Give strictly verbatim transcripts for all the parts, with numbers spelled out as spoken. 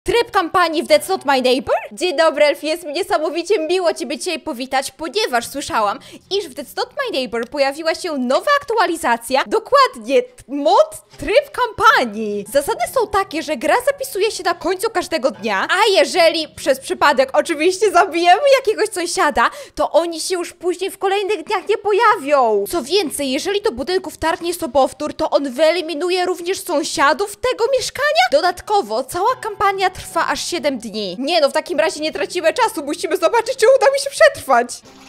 Tryb kampanii w That's Not My Neighbor? Dzień dobry, Elfie, jest mi niesamowicie miło Ciebie dzisiaj powitać, ponieważ słyszałam, iż w That's Not My Neighbor pojawiła się nowa aktualizacja, dokładnie mod tryb kampanii. Zasady są takie, że gra zapisuje się na końcu każdego dnia, a jeżeli przez przypadek oczywiście zabijemy jakiegoś sąsiada, to oni się już później w kolejnych dniach nie pojawią. Co więcej, jeżeli do budynku wtargnie sobowtór, to on wyeliminuje również sąsiadów tego mieszkania. Dodatkowo cała kampania trwa aż siedem dni. Nie no, w takim razie nie tracimy czasu, musimy zobaczyć, czy uda mi się przetrwać.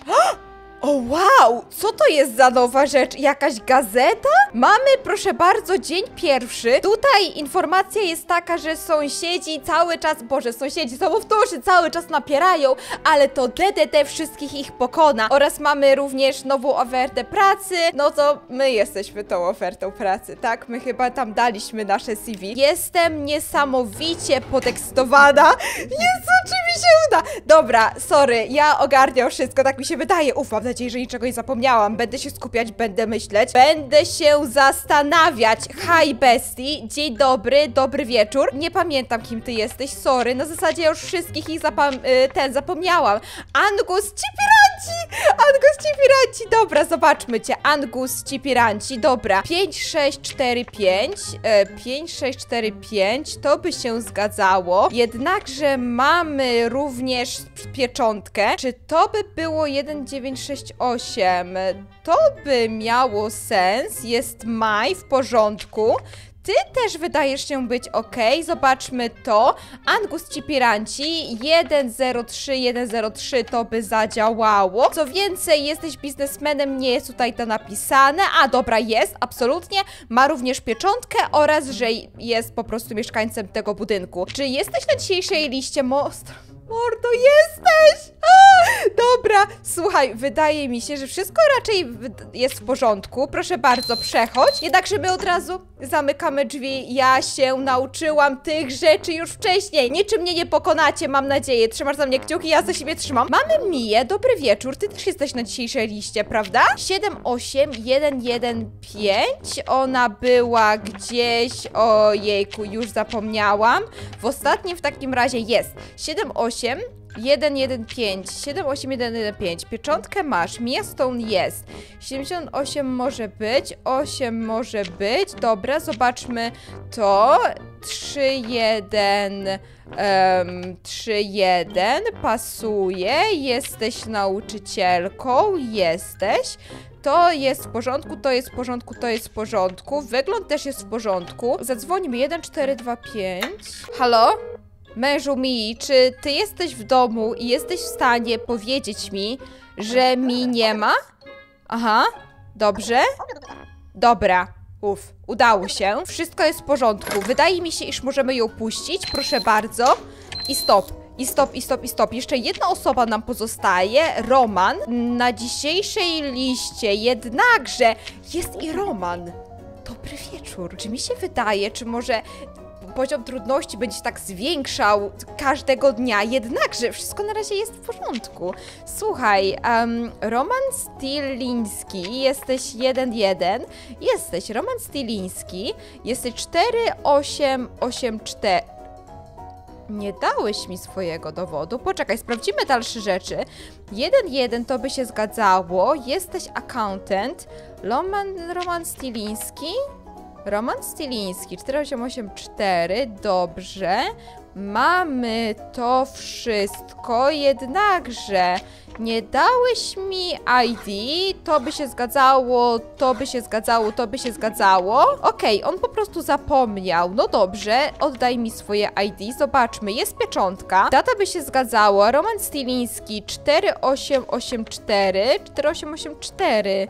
O wow, co to jest za nowa rzecz? Jakaś gazeta? Mamy, proszę bardzo, dzień pierwszy. Tutaj informacja jest taka, że sąsiedzi cały czas, boże, sąsiedzi, sobowtórzy cały czas napierają, ale to D D T wszystkich ich pokona. Oraz mamy również nową ofertę pracy. No to my jesteśmy tą ofertą pracy, tak? My chyba tam daliśmy nasze C V. Jestem niesamowicie potekstowana. Jezu, czy mi się uda? Dobra, sorry, ja ogarniam wszystko, tak mi się wydaje. Uf, mam nadzieję, że niczego nie zapomniałam. Będę się skupiać, będę myśleć, będę się zastanawiać. Hi bestie, dzień dobry, dobry wieczór. Nie pamiętam, kim ty jesteś, sorry. Na zasadzie już wszystkich ich zapam y, ten zapomniałam. Angus Cipiranci! Angus Cipiranci, dobra, zobaczmy cię. Angus Cipiranci, dobra. pięć sześć cztery pięć pięć sześć cztery pięć, to by się zgadzało. Jednakże mamy również pieczątkę. Czy to by było jeden dziewięć sześć osiem? To by miało sens. Jest maj, w porządku. Ty też wydajesz się być ok. Zobaczmy to. Angus Cipiranci jeden zero trzy jeden zero trzy, to by zadziałało. Co więcej, jesteś biznesmenem, nie jest tutaj to napisane. A dobra, jest, absolutnie. Ma również pieczątkę oraz, że jest po prostu mieszkańcem tego budynku. Czy jesteś na dzisiejszej liście most? Mordo, jesteś! A, dobra, słuchaj, wydaje mi się, że wszystko raczej jest w porządku. Proszę bardzo, przechodź. Jednakże my od razu zamykamy drzwi. Ja się nauczyłam tych rzeczy już wcześniej. Niczym mnie nie pokonacie, mam nadzieję. Trzymasz za mnie kciuki, ja za siebie trzymam. Mamy Miję, dobry wieczór. Ty też jesteś na dzisiejszej liście, prawda? siedem osiem jeden jeden pięć. Ona była gdzieś... Ojejku, już zapomniałam. W ostatnim w takim razie jest siedem osiem jeden jeden pięć, siedem osiem jeden jeden pięć. Pieczątkę masz, Mia Stone jest. siedemdziesiąt osiem może być, osiem może być. Dobra, zobaczmy to. trzy jeden um, trzy jeden pasuje. Jesteś nauczycielką, jesteś. To jest w porządku, to jest w porządku, to jest w porządku. Wygląd też jest w porządku. Zadzwonimy jeden cztery dwa pięć. Halo? Mężu mi, czy ty jesteś w domu i jesteś w stanie powiedzieć mi, że mi nie ma? Aha, dobrze. Dobra, uff, udało się. Wszystko jest w porządku. Wydaje mi się, iż możemy ją puścić. Proszę bardzo. I stop. I stop, i stop, i stop. Jeszcze jedna osoba nam pozostaje. Roman. Na dzisiejszej liście jednakże jest i Roman. Dobry wieczór. Czy mi się wydaje, czy może... poziom trudności będzie się tak zwiększał każdego dnia, jednakże wszystko na razie jest w porządku. Słuchaj, um, Roman Styliński, jesteś jeden jeden, jesteś Roman Styliński, jesteś cztery osiem osiem cztery. Nie dałeś mi swojego dowodu. Poczekaj, sprawdzimy dalsze rzeczy. jeden jeden to by się zgadzało. Jesteś accountant. Roman, Roman Styliński. Roman Styliński, cztery osiem osiem cztery, dobrze. Mamy to wszystko, jednakże nie dałeś mi I D, to by się zgadzało, to by się zgadzało, to by się zgadzało. Okej, okay, on po prostu zapomniał, no dobrze, oddaj mi swoje I D, zobaczmy, jest pieczątka, data by się zgadzała, Roman Styliński, cztery osiem osiem cztery, cztery osiem osiem cztery.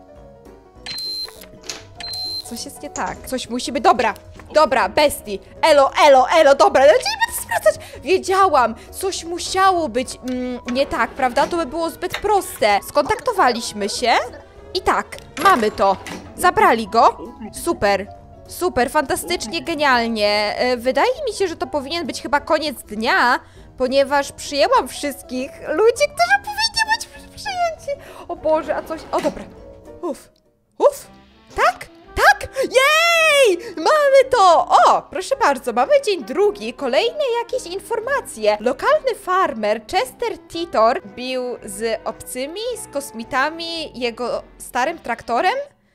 Coś jest nie tak. Coś musi być. Dobra, dobra, bestii. Elo, elo, elo, dobra, nie będę sprawdzać. Wiedziałam, coś musiało być mm, nie tak, prawda? To by było zbyt proste. Skontaktowaliśmy się i tak, mamy to. Zabrali go. Super, super, fantastycznie, genialnie. Wydaje mi się, że to powinien być chyba koniec dnia, ponieważ przyjęłam wszystkich ludzi, którzy powinni być przyjęci. O Boże, a coś... O, dobra. Uf, uf, tak? Tak? Tak! Jej! Mamy to! O, proszę bardzo, mamy dzień drugi, kolejne jakieś informacje. Lokalny farmer Chester Titor bił z obcymi, z kosmitami, jego starym traktorem?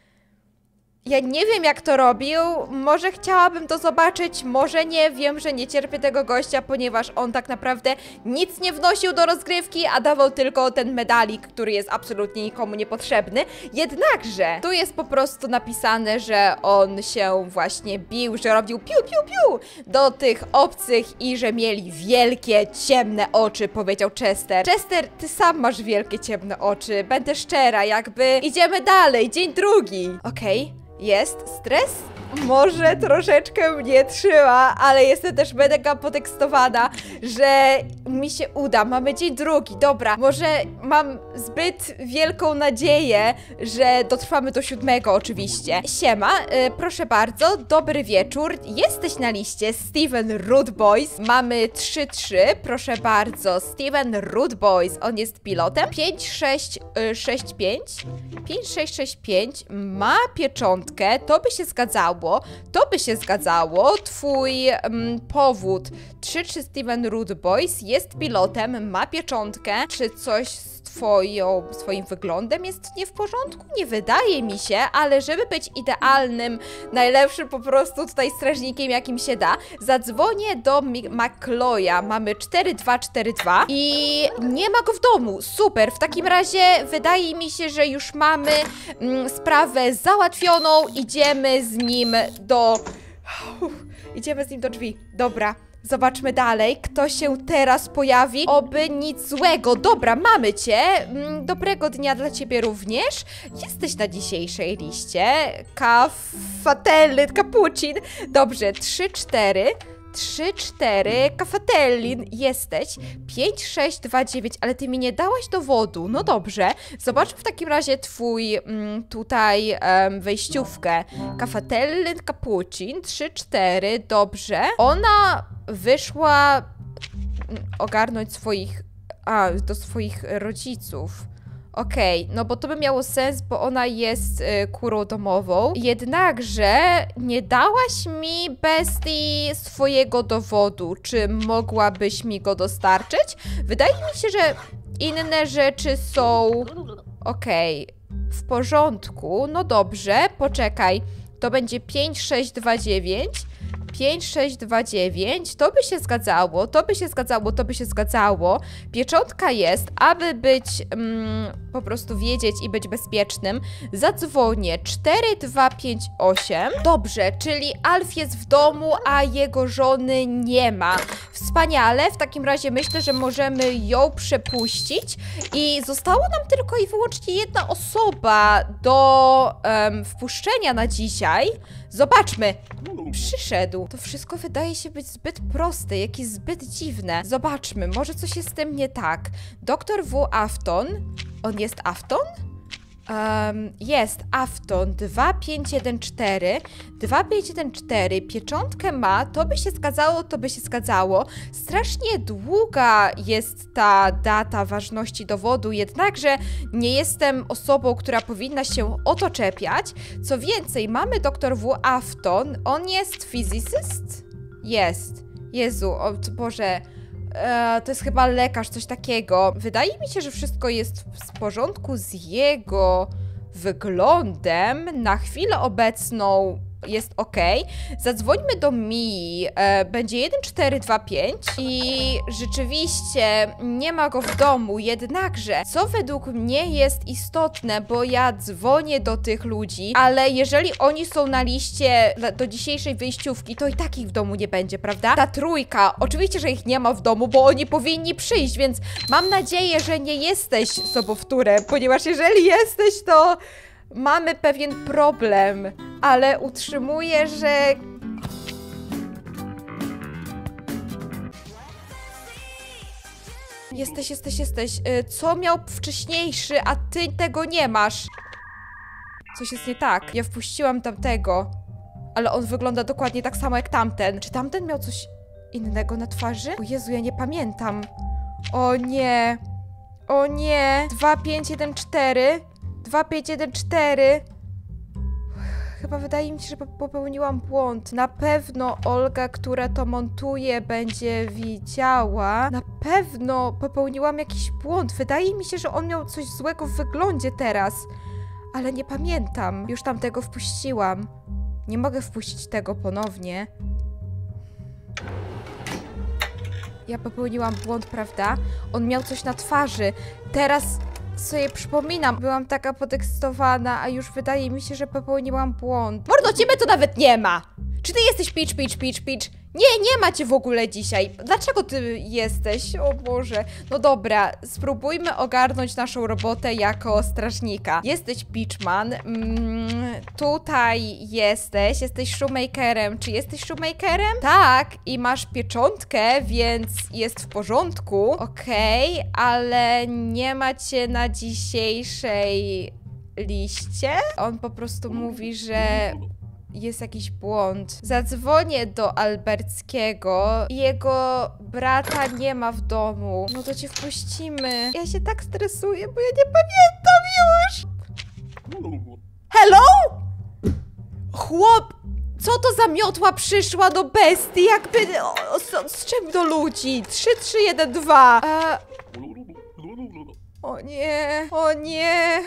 Ja nie wiem, jak to robił, może chciałabym to zobaczyć, może nie, wiem, że nie cierpię tego gościa, ponieważ on tak naprawdę nic nie wnosił do rozgrywki, a dawał tylko ten medalik, który jest absolutnie nikomu niepotrzebny. Jednakże, tu jest po prostu napisane, że on się właśnie bił, że robił piu, piu, piu do tych obcych i że mieli wielkie, ciemne oczy, powiedział Chester. Chester, ty sam masz wielkie, ciemne oczy, będę szczera, jakby idziemy dalej, dzień drugi. Okej. Okay. Jest stres? Może troszeczkę mnie trzyma, ale jestem też mega podekscytowana, że mi się uda. Mamy dzień drugi, dobra. Może mam zbyt wielką nadzieję, że dotrwamy do siódmego oczywiście. Siema, y, proszę bardzo, dobry wieczór. Jesteś na liście Steven Rude Boys. Mamy trzy trzy, proszę bardzo. Steven Rude Boys, on jest pilotem. pięć sześć sześć pięć. pięć sześć sześć pięć ma pieczątkę, to by się zgadzało. To by się zgadzało. Twój um, powód trzy trzy Steven Rude Boys jest pilotem, ma pieczątkę. Czy coś z twoją, swoim wyglądem jest nie w porządku? Nie wydaje mi się, ale żeby być idealnym, najlepszym po prostu tutaj strażnikiem, jakim się da, zadzwonię do McCloya. Mamy cztery dwa cztery dwa i nie ma go w domu. Super, w takim razie wydaje mi się, że już mamy mm, sprawę załatwioną. Idziemy z nim do... Uff, idziemy z nim do drzwi. Dobra. Zobaczmy dalej, kto się teraz pojawi. Oby nic złego. Dobra, mamy cię. Dobrego dnia dla ciebie również. Jesteś na dzisiejszej liście. Kafatelny, kapucin. Dobrze, trzy cztery. trzy cztery, Kafatellin, jesteś. pięć sześć dwa dziewięć, ale ty mi nie dałaś dowodu. No dobrze. Zobaczmy w takim razie twój mm, tutaj um, wejściówkę. Kafatellin, Kapucin, trzy cztery, dobrze. Ona wyszła ogarnąć swoich, a, do swoich rodziców. Okej, okay, no bo to by miało sens, bo ona jest y, kurą domową. Jednakże nie dałaś mi bestii swojego dowodu. Czy mogłabyś mi go dostarczyć? Wydaje mi się, że inne rzeczy są... Okej, okay, w porządku. No dobrze, poczekaj. To będzie pięć sześć dwa dziewięć. pięć sześć dwa dziewięć, to by się zgadzało, to by się zgadzało, to by się zgadzało. Pieczątka jest, aby być, mm, po prostu wiedzieć i być bezpiecznym. Zadzwonię cztery dwa pięć osiem. Dobrze, czyli Alf jest w domu, a jego żony nie ma. Wspaniale, w takim razie myślę, że możemy ją przepuścić i zostało nam tylko i wyłącznie jedna osoba do um, wpuszczenia na dzisiaj. Zobaczmy. Przyszedł. To wszystko wydaje się być zbyt proste, jakieś zbyt dziwne. Zobaczmy, może coś jest z tym nie tak. doktor W. Afton. On jest Afton? Um, jest Afton dwa pięć jeden cztery. dwa pięć jeden cztery. Pieczątkę ma. To by się zgadzało, to by się zgadzało. Strasznie długa jest ta data ważności dowodu, jednakże nie jestem osobą, która powinna się o to czepiać. Co więcej, mamy doktor W. Afton. On jest physicist? Jest. Jezu, o Boże... Eee, to jest chyba lekarz, coś takiego. Wydaje mi się, że wszystko jest w porządku z jego wyglądem. Na chwilę obecną jest ok. Zadzwońmy do Mii. E, będzie jeden cztery dwa pięć i rzeczywiście nie ma go w domu, jednakże co według mnie jest istotne, bo ja dzwonię do tych ludzi, ale jeżeli oni są na liście do dzisiejszej wyjściówki, to i tak ich w domu nie będzie, prawda? Ta trójka, oczywiście, że ich nie ma w domu, bo oni powinni przyjść, więc mam nadzieję, że nie jesteś sobowtórem, ponieważ jeżeli jesteś, to mamy pewien problem, ale utrzymuję, że... Jesteś, jesteś, jesteś. Co miał wcześniejszy, a ty tego nie masz? Coś jest nie tak. Ja wpuściłam tamtego, ale on wygląda dokładnie tak samo jak tamten. Czy tamten miał coś innego na twarzy? O Jezu, ja nie pamiętam. O nie. O nie. dwa pięć jeden cztery. dwa pięć jeden cztery. Chyba wydaje mi się, że popełniłam błąd. Na pewno Olga, która to montuje, będzie widziała. Na pewno popełniłam jakiś błąd. Wydaje mi się, że on miał coś złego w wyglądzie teraz. Ale nie pamiętam. Już tam tego wpuściłam. Nie mogę wpuścić tego ponownie. Ja popełniłam błąd, prawda? On miał coś na twarzy. Teraz sobie przypominam, byłam taka podekscytowana, a już wydaje mi się, że popełniłam błąd. Mordo, ciebie to nawet nie ma! Czy ty jesteś Peach, Peach, Peach, Peach? Nie, nie ma cię w ogóle dzisiaj. Dlaczego ty jesteś? O Boże. No dobra, spróbujmy ogarnąć naszą robotę jako strażnika. Jesteś Peachman. Mm, tutaj jesteś. Jesteś shoemakerem. Czy jesteś shoemakerem? Tak. I masz pieczątkę, więc jest w porządku. Okej, okay, ale nie ma cię na dzisiejszej liście. On po prostu mówi, że jest jakiś błąd. Zadzwonię do Alberckiego. Jego brata nie ma w domu. No to cię wpuścimy. Ja się tak stresuję, bo ja nie pamiętam już. Hello? Chłop, co to za miotła przyszła do bestii? Jakby... O, o, z, z czym do ludzi? trzy, trzy, jeden, dwa. A... O nie, o nie.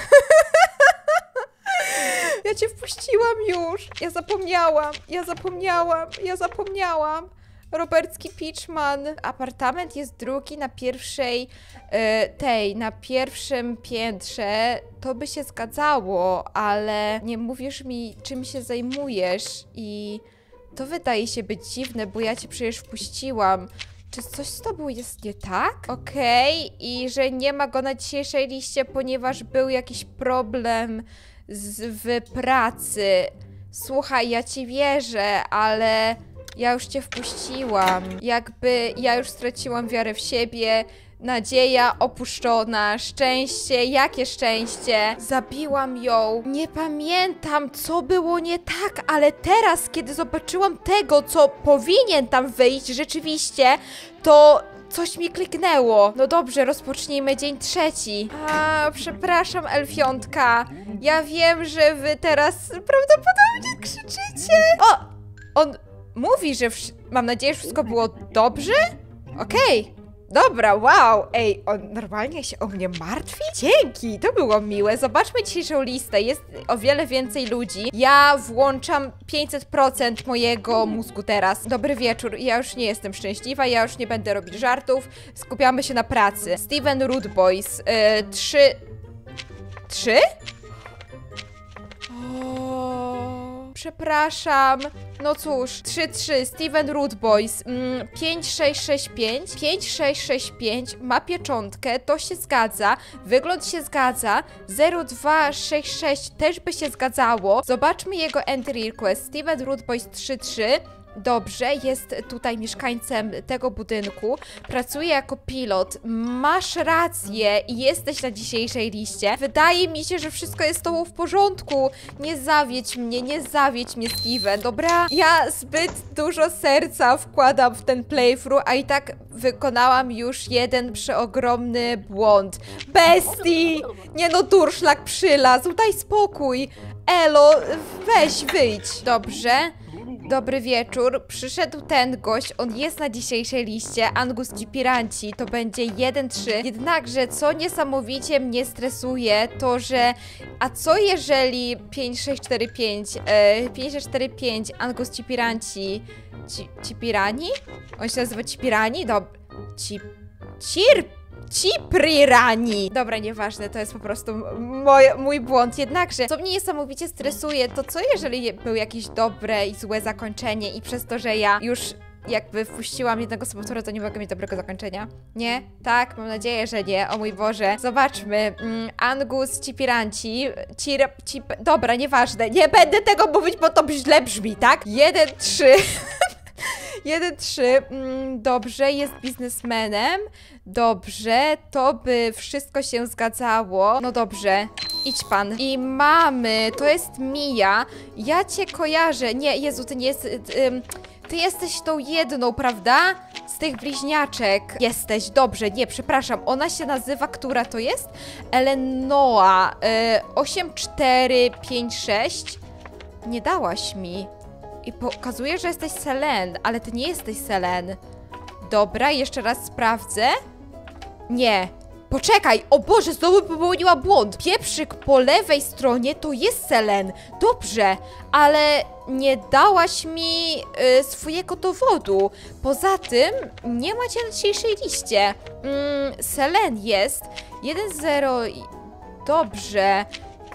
Ja cię wpuściłam już. Ja zapomniałam, ja zapomniałam, ja zapomniałam. Robercki Peachman. Apartament jest drugi na pierwszej, e, tej, na pierwszym piętrze. To by się zgadzało, ale nie mówisz mi, czym się zajmujesz i to wydaje się być dziwne, bo ja cię przecież wpuściłam. Czy coś z tobą jest nie tak? Okej, okay. I że nie ma go na dzisiejszej liście, ponieważ był jakiś problem z, w pracy. Słuchaj, ja ci wierzę, ale ja już cię wpuściłam. Jakby ja już straciłam wiarę w siebie. Nadzieja opuszczona, szczęście, jakie szczęście? Zabiłam ją. Nie pamiętam, co było nie tak, ale teraz, kiedy zobaczyłam tego, co powinien tam wyjść rzeczywiście, to coś mi kliknęło. No dobrze, rozpocznijmy dzień trzeci. A, przepraszam, Elfiątka. Ja wiem, że wy teraz prawdopodobnie krzyczycie. O! On mówi, że mam nadzieję, że wszystko było dobrze? Okej. Okay. Dobra, wow, ej, on normalnie się o mnie martwi? Dzięki, to było miłe. Zobaczmy dzisiejszą listę, jest o wiele więcej ludzi. Ja włączam pięćset procent mojego mózgu teraz. Dobry wieczór, ja już nie jestem szczęśliwa, ja już nie będę robić żartów. Skupiamy się na pracy. Steven Rootboys, yy, trzy... Trzy? O, przepraszam. No cóż, trzy trzy, Steven Rootboys, mm, pięć sześć sześć pięć, pięć sześć sześć pięć, ma pieczątkę, to się zgadza, wygląd się zgadza, zero dwa sześć sześć też by się zgadzało. Zobaczmy jego entry request, Steven Rootboys trzy trzy. Dobrze, jest tutaj mieszkańcem tego budynku, pracuje jako pilot, masz rację i jesteś na dzisiejszej liście. Wydaje mi się, że wszystko jest z tobą w porządku. Nie zawiedź mnie, nie zawiedź mnie, Steven, dobra? Ja zbyt dużo serca wkładam w ten playthrough, a i tak wykonałam już jeden przeogromny błąd. Bestii! Nie no, durszlak przylazł, daj spokój. Elo, weź, wyjdź. Dobrze. Dobry wieczór, przyszedł ten gość, on jest na dzisiejszej liście, Angus Cipiranci, to będzie jeden trzy, jednakże co niesamowicie mnie stresuje, to że, a co jeżeli pięć sześć cztery pięć, e, pięć sześć cztery pięć, Angus Cipiranci, Ci, Cipirani? On się nazywa Cipirani? Dob... Cip... Cir... Ciprirani. Dobra, nieważne, to jest po prostu moj, mój błąd. Jednakże, co mnie niesamowicie stresuje, to co jeżeli był jakieś dobre i złe zakończenie i przez to, że ja już jakby wpuściłam jednego sobotora, to nie mogę mieć dobrego zakończenia? Nie? Tak? Mam nadzieję, że nie. O mój Boże. Zobaczmy. Mm, Angus Cipiranci. Cir... Cip... Dobra, nieważne. Nie będę tego mówić, bo to źle brzmi, tak? jeden trzy. jeden trzy, mm, dobrze, jest biznesmenem, dobrze, to by wszystko się zgadzało, no dobrze, idź pan. I mamy, to jest Mia, ja cię kojarzę, nie, Jezu, ty nie jest, ty, ty jesteś tą jedną, prawda? Z tych bliźniaczek. Jesteś, dobrze, nie, przepraszam, ona się nazywa, która to jest? Elenoa, y, osiem cztery pięć sześć. Nie dałaś mi. I pokazuje, że jesteś Selene, ale ty nie jesteś Selene. Dobra, jeszcze raz sprawdzę. Nie. Poczekaj, o Boże, znowu popełniła błąd. Pieprzyk po lewej stronie to jest Selene. Dobrze, ale nie dałaś mi y, swojego dowodu. Poza tym nie macie na dzisiejszej liście. Mm, Selene jest jeden zero. Dobrze.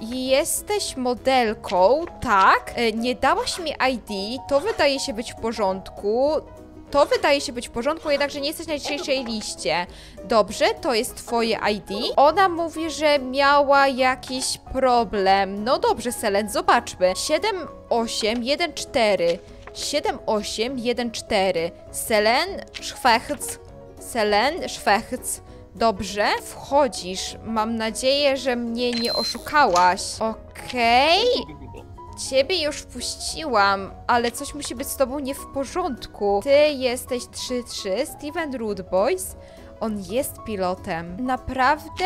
Jesteś modelką, tak? Y, nie dałaś mi I D, to wydaje się być w porządku. To wydaje się być w porządku, jednakże nie jesteś na dzisiejszej liście. Dobrze, to jest twoje I D. Ona mówi, że miała jakiś problem. No dobrze, Selene, zobaczmy. siedem osiem jeden cztery. siedem osiem jeden cztery. Selene Szwechc. Selene Szwechc. Dobrze, wchodzisz. Mam nadzieję, że mnie nie oszukałaś. Okej. Okay. Ciebie już wpuściłam, ale coś musi być z tobą nie w porządku. Ty jesteś trzy trzy, Steven Rudeboys. On jest pilotem. Naprawdę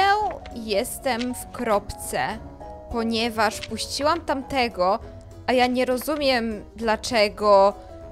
jestem w kropce, ponieważ puściłam tamtego, a ja nie rozumiem, dlaczego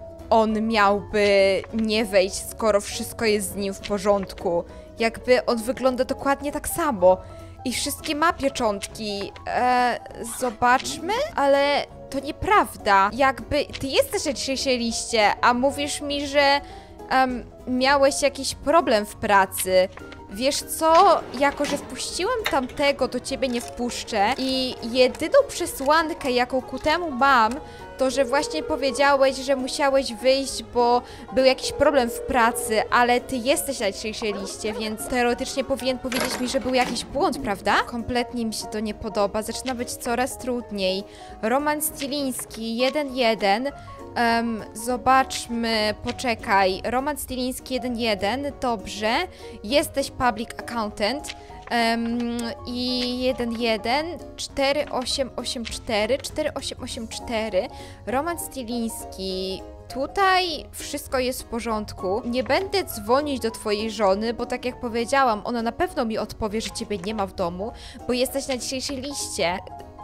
on miałby nie wejść, skoro wszystko jest z nim w porządku. Jakby on wygląda dokładnie tak samo. I wszystkie ma pieczątki. Eee, zobaczmy, ale to nieprawda. Jakby ty jesteś na dzisiejszej liście, a mówisz mi, że um, miałeś jakiś problem w pracy. Wiesz co, jako że wpuściłam tamtego, to ciebie nie wpuszczę. I jedyną przesłankę, jaką ku temu mam, to, że właśnie powiedziałeś, że musiałeś wyjść, bo był jakiś problem w pracy, ale ty jesteś na dzisiejszej liście, więc teoretycznie powinien powiedzieć mi, że był jakiś błąd, prawda? Kompletnie mi się to nie podoba, zaczyna być coraz trudniej. Roman Styliński, jeden jeden. Um, zobaczmy, poczekaj. Roman Styliński, jeden jeden, dobrze. Jesteś public accountant. Um, I jeden jeden, cztery osiem osiem cztery, cztery osiem osiem cztery. Roman Styliński. Tutaj wszystko jest w porządku. Nie będę dzwonić do twojej żony, bo tak jak powiedziałam, ona na pewno mi odpowie, że ciebie nie ma w domu, bo jesteś na dzisiejszej liście.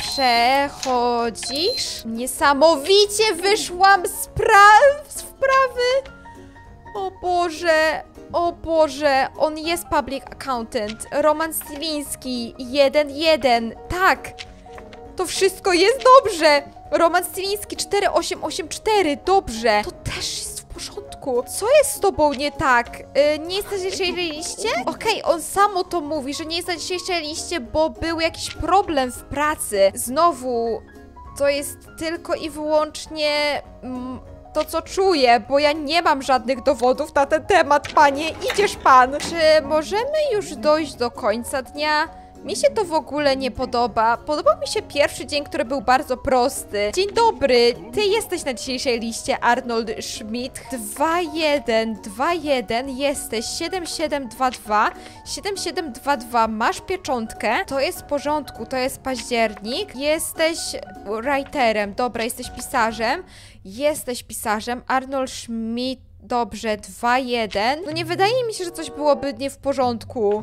Przechodzisz? Niesamowicie wyszłam z, pra- z wprawy. O Boże, o Boże, on jest public accountant. Roman Styliński, jeden jeden. Tak, to wszystko jest dobrze. Roman Styliński, cztery osiem osiem cztery, dobrze. To też jest w porządku. Co jest z tobą nie tak? Yy, nie jest na dzisiejszej liście? Okej, okay, on samo to mówi, że nie jest na dzisiejszej liście, bo był jakiś problem w pracy. Znowu, to jest tylko i wyłącznie mm, to, co czuję, bo ja nie mam żadnych dowodów na ten temat, panie. Idziesz pan. Czy możemy już dojść do końca dnia? Mi się to w ogóle nie podoba. Podobał mi się pierwszy dzień, który był bardzo prosty. Dzień dobry, ty jesteś na dzisiejszej liście, Arnold Schmidt. dwa jeden, dwa jeden, jesteś siedem siedem dwa dwa, siedem siedem dwa dwa, masz pieczątkę. To jest w porządku, to jest październik. Jesteś writerem, dobra, jesteś pisarzem. Jesteś pisarzem, Arnold Schmidt, dobrze, dwa jeden. No nie wydaje mi się, że coś byłoby nie w porządku.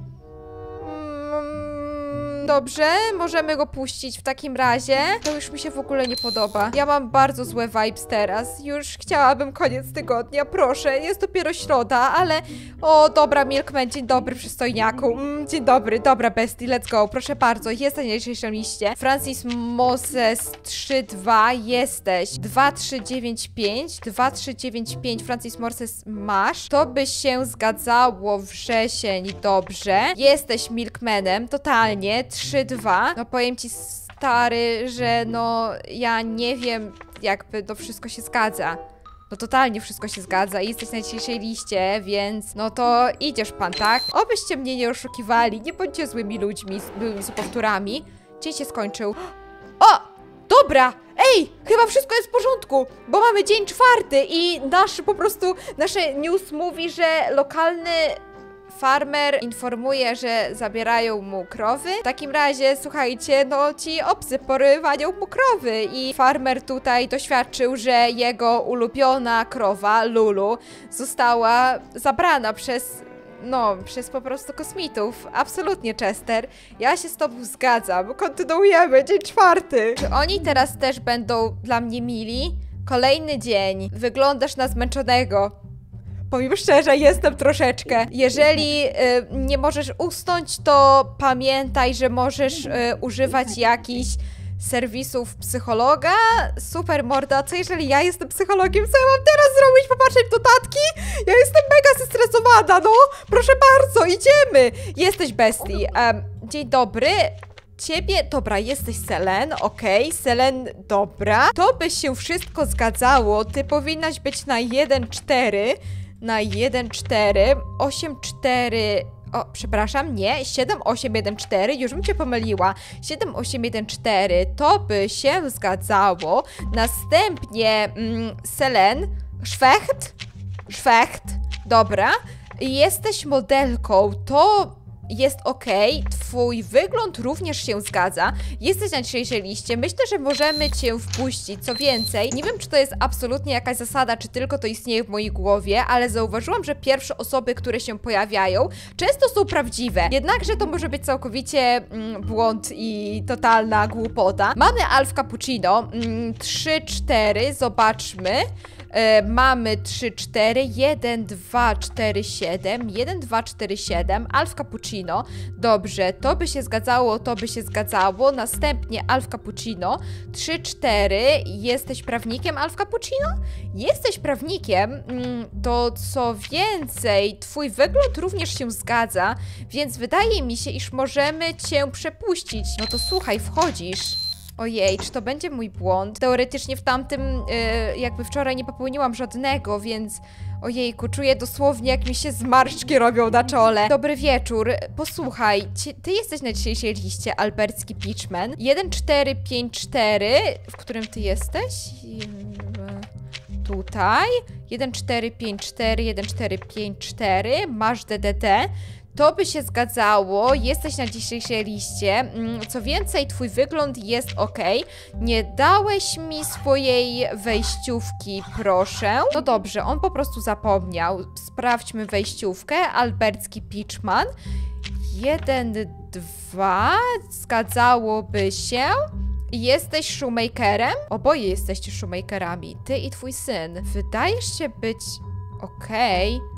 Dobrze, możemy go puścić w takim razie. To już mi się w ogóle nie podoba. Ja mam bardzo złe vibes teraz. Już chciałabym koniec tygodnia, proszę. Jest dopiero środa, ale... O, dobra, Milkman, dzień dobry, przystojniaku. Mm, dzień dobry, dobra, bestie, let's go. Proszę bardzo, jest na dzisiejszej liście. Francis Moses trzy dwa, jesteś. dwa trzy dziewięć pięć, dwa trzy dziewięć pięć, Francis Moses masz. To by się zgadzało, wrzesień, dobrze. Jesteś Milkmanem, totalnie. trzy dwa. No powiem ci, stary, że no ja nie wiem, jakby to wszystko się zgadza. No totalnie wszystko się zgadza i jesteś na dzisiejszej liście, więc no to idziesz pan, tak? Obyście mnie nie oszukiwali, nie bądźcie złymi ludźmi, byłymi supowtórami. Dzień się skończył. O! Dobra! Ej! Chyba wszystko jest w porządku, bo mamy dzień czwarty i nasz po prostu, nasze news mówi, że lokalny farmer informuje, że zabierają mu krowy. W takim razie, słuchajcie, no ci obcy porywają mu krowy i farmer tutaj doświadczył, że jego ulubiona krowa, Lulu, została zabrana przez no, przez po prostu kosmitów. Absolutnie, Chester. Ja się z tobą zgadzam. Kontynuujemy, dzień czwarty. Czy oni teraz też będą dla mnie mili? Kolejny dzień. Wyglądasz na zmęczonego. Powiem szczerze, jestem troszeczkę. Jeżeli y, nie możesz usnąć, to pamiętaj, że możesz y, używać jakichś serwisów psychologa. Super, morda. Co jeżeli ja jestem psychologiem? Co ja mam teraz zrobić? Popatrzeć w notatki? Ja jestem mega zestresowana, no. Proszę bardzo, idziemy. Jesteś bestii. Um, dzień dobry. Ciebie, dobra, jesteś Selen, okej, okay. Selen, dobra. To by się wszystko zgadzało. Ty powinnaś być na jeden cztery. Na jeden cztery. osiem cztery. O, przepraszam, nie, siedem osiem jeden cztery, już bym cię pomyliła. siedem osiem jeden cztery, to by się zgadzało. Następnie mm, Selen, Szwecht, Szwecht, dobra. Jesteś modelką, to jest okej, okay. Twój wygląd również się zgadza. Jesteś na dzisiejszej liście, myślę, że możemy cię wpuścić. Co więcej, nie wiem, czy to jest absolutnie jakaś zasada, czy tylko to istnieje w mojej głowie, ale zauważyłam, że pierwsze osoby, które się pojawiają, często są prawdziwe. Jednakże to może być całkowicie mm, błąd i totalna głupota. Mamy Alf Cappuccino, mm, trzy cztery, zobaczmy. Yy, mamy trzy cztery, jeden dwa cztery siedem, jeden dwa cztery siedem, Alf Cappuccino. Dobrze, to by się zgadzało, to by się zgadzało. Następnie Alf Cappuccino, trzy cztery. Jesteś prawnikiem, Alf Cappuccino? Jesteś prawnikiem, mm, to co więcej, twój wygląd również się zgadza, więc wydaje mi się, iż możemy cię przepuścić. No to słuchaj, wchodzisz. Ojej, czy to będzie mój błąd? Teoretycznie w tamtym, yy, jakby wczoraj nie popełniłam żadnego, więc ojejku, czuję dosłownie, jak mi się zmarszczki robią na czole. Dobry wieczór, posłuchaj, ci, ty jesteś na dzisiejszej liście, Albercki Peachman. jeden cztery pięć cztery, w którym ty jesteś? Tutaj. jeden cztery pięć cztery, jeden cztery pięć cztery, masz D D T. To by się zgadzało, jesteś na dzisiejszej liście. Co więcej, twój wygląd jest ok. Nie dałeś mi swojej wejściówki, proszę. No dobrze, on po prostu zapomniał. Sprawdźmy wejściówkę. Albercki Peachman. jeden, dwa. Zgadzałoby się. Jesteś shoemakerem? Oboje jesteście shoemakerami. Ty i twój syn. Wydajesz się być okej. Okay.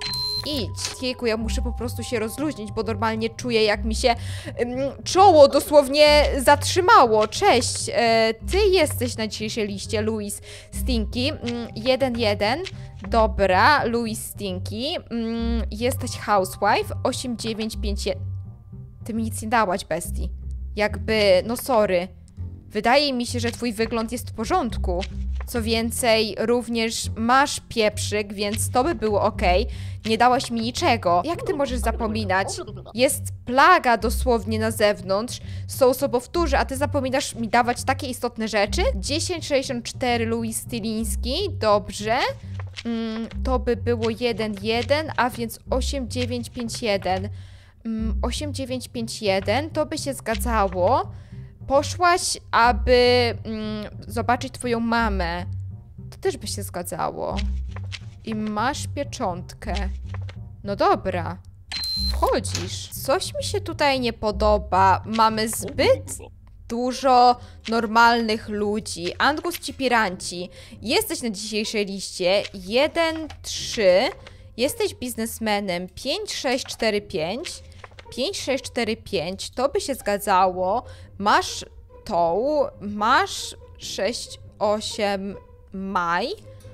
Idź. Jejku, ja muszę po prostu się rozluźnić, bo normalnie czuję, jak mi się um, czoło dosłownie zatrzymało. Cześć, e, ty jesteś na dzisiejszej liście, Louis Stinky. jeden jeden. Dobra, Louis Stinky. Mm, jesteś housewife. osiem dziewięć pięć jeden. Ty mi nic nie dałaś, bestii. Jakby, no sorry. Wydaje mi się, że twój wygląd jest w porządku. Co więcej, również masz pieprzyk, więc to by było ok. Nie dałaś mi niczego. Jak ty możesz zapominać? Jest plaga dosłownie na zewnątrz. Są sobowtórzy, a ty zapominasz mi dawać takie istotne rzeczy? dziesięć sześćdziesiąt cztery Louis Styliński. Dobrze. Mm, to by było jeden jeden, a więc osiem dziewięć pięć jeden. Mm, osiem dziewięć pięć jeden, to by się zgadzało. Poszłaś, aby mm, zobaczyć twoją mamę. To też by się zgadzało. I masz pieczątkę. No dobra. Wchodzisz. Coś mi się tutaj nie podoba. Mamy zbyt dużo normalnych ludzi. Angus Cipiranci. Jesteś na dzisiejszej liście. jeden trzy. Jesteś biznesmenem. pięć sześć cztery pięć. pięć sześć cztery pięć, to by się zgadzało. Masz tą, masz sześć osiem maj.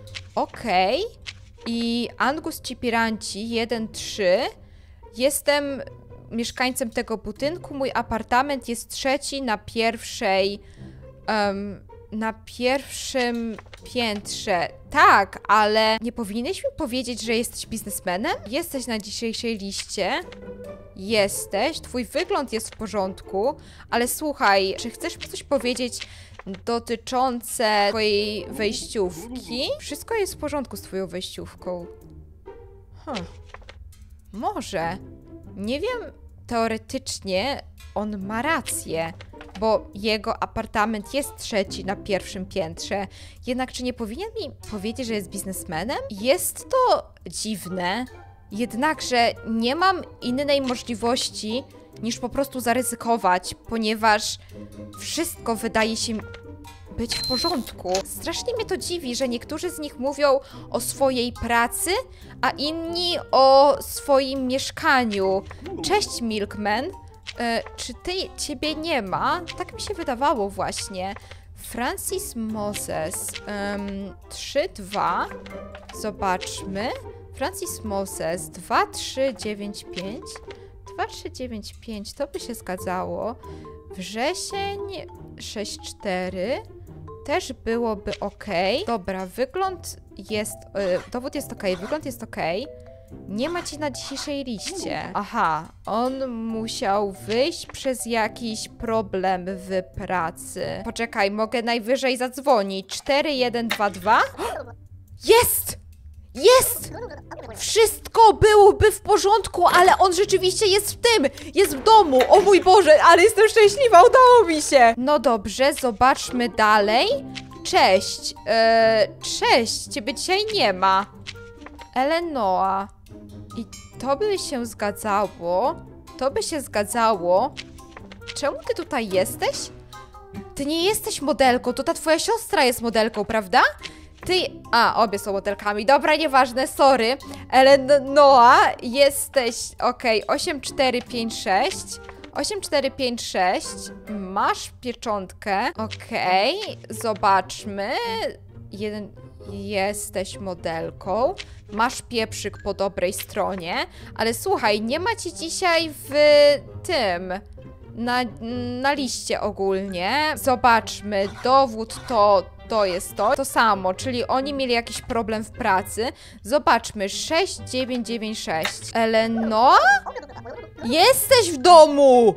Okej. Okay. I Angus Cipiranci jeden trzy. Jestem mieszkańcem tego budynku. Mój apartament jest trzeci na pierwszej... Um, na pierwszym piętrze. Tak, ale nie powinieneś mi powiedzieć, że jesteś biznesmenem? Jesteś na dzisiejszej liście. Jesteś. Twój wygląd jest w porządku. Ale słuchaj, czy chcesz mi coś powiedzieć dotyczące twojej wejściówki? Wszystko jest w porządku z twoją wejściówką. Huh. Może. Nie wiem, teoretycznie on ma rację, bo jego apartament jest trzeci na pierwszym piętrze. Jednak czy nie powinien mi powiedzieć, że jest biznesmenem? Jest to dziwne. Jednakże nie mam innej możliwości niż po prostu zaryzykować, ponieważ wszystko wydaje się być w porządku. Strasznie mnie to dziwi, że niektórzy z nich mówią o swojej pracy, a inni o swoim mieszkaniu. Cześć, Milkman. E, czy ty, ciebie nie ma? Tak mi się wydawało właśnie. Francis Moses. Um, trzy dwa. Zobaczmy. Francis Moses. dwa trzy dziewięć pięć. dwa trzy dziewięć pięć. To by się zgadzało. Wrzesień sześć cztery. Też byłoby ok. Dobra, wygląd jest... Yy, dowód jest ok, wygląd jest ok. Nie ma ci na dzisiejszej liście. Aha, on musiał wyjść przez jakiś problem w pracy. Poczekaj, mogę najwyżej zadzwonić. cztery jeden dwa dwa. Jest! Jest! Wszystko byłoby w porządku, ale on rzeczywiście jest w tym! Jest w domu! O mój Boże, ale jestem szczęśliwa, udało mi się! No dobrze, zobaczmy dalej. Cześć. Eee, cześć, ciebie dzisiaj nie ma. Elenoa. I to by się zgadzało. To by się zgadzało. Czemu ty tutaj jesteś? Ty nie jesteś modelką, to ta twoja siostra jest modelką, prawda? Ty... A, obie są modelkami. Dobra, nieważne, sorry. Elenoa, jesteś... Okej, okay. osiem cztery pięć sześć. osiem cztery pięć sześć. Masz pieczątkę. Okej, okay. Zobaczmy. Jeden... Jesteś modelką. Masz pieprzyk po dobrej stronie. Ale słuchaj, nie ma ci dzisiaj w tym... Na, na liście ogólnie. Zobaczmy, dowód to... To jest to. To samo, czyli oni mieli jakiś problem w pracy. Zobaczmy, sześć dziewięć dziewięć sześć. Eleno? Jesteś w domu!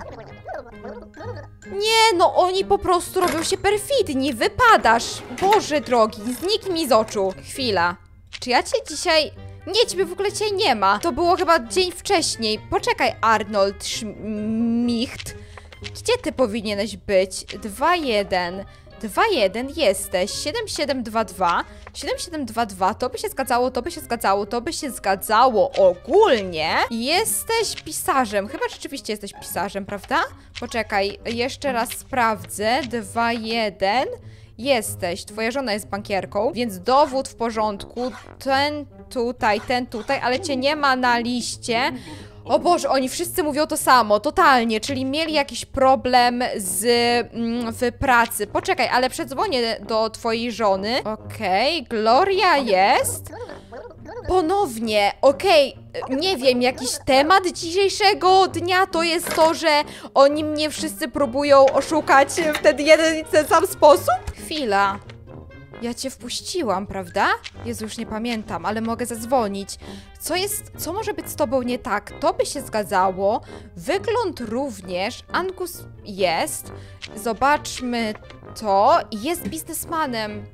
Nie, no oni po prostu robią się perfidni. Wypadasz. Boże drogi, zniknij mi z oczu. Chwila. Czy ja cię dzisiaj... Nie, ciebie w ogóle dzisiaj nie ma. To było chyba dzień wcześniej. Poczekaj, Arnold Schmicht. Gdzie ty powinieneś być? dwa jeden... dwa jeden jesteś, siedem siedem dwa dwa, siedem siedem dwa dwa, to by się zgadzało, to by się zgadzało, to by się zgadzało ogólnie. Jesteś pisarzem, chyba rzeczywiście jesteś pisarzem, prawda? Poczekaj, jeszcze raz sprawdzę, dwa jeden, jesteś, twoja żona jest bankierką, więc dowód w porządku, ten tutaj, ten tutaj, ale cię nie ma na liście. O Boże, oni wszyscy mówią to samo, totalnie, czyli mieli jakiś problem z, mm, w pracy. Poczekaj, ale przedzwonię do twojej żony. Okej, okay. Gloria jest. Ponownie, okej, okay. Nie wiem, jakiś temat dzisiejszego dnia to jest to, że oni mnie wszyscy próbują oszukać w ten jeden i ten sam sposób? Chwila. Ja cię wpuściłam, prawda? Jezu, już nie pamiętam, ale mogę zadzwonić. Co jest, co może być z tobą nie tak? To by się zgadzało. Wygląd również. Angus jest. Zobaczmy to. Jest biznesmanem.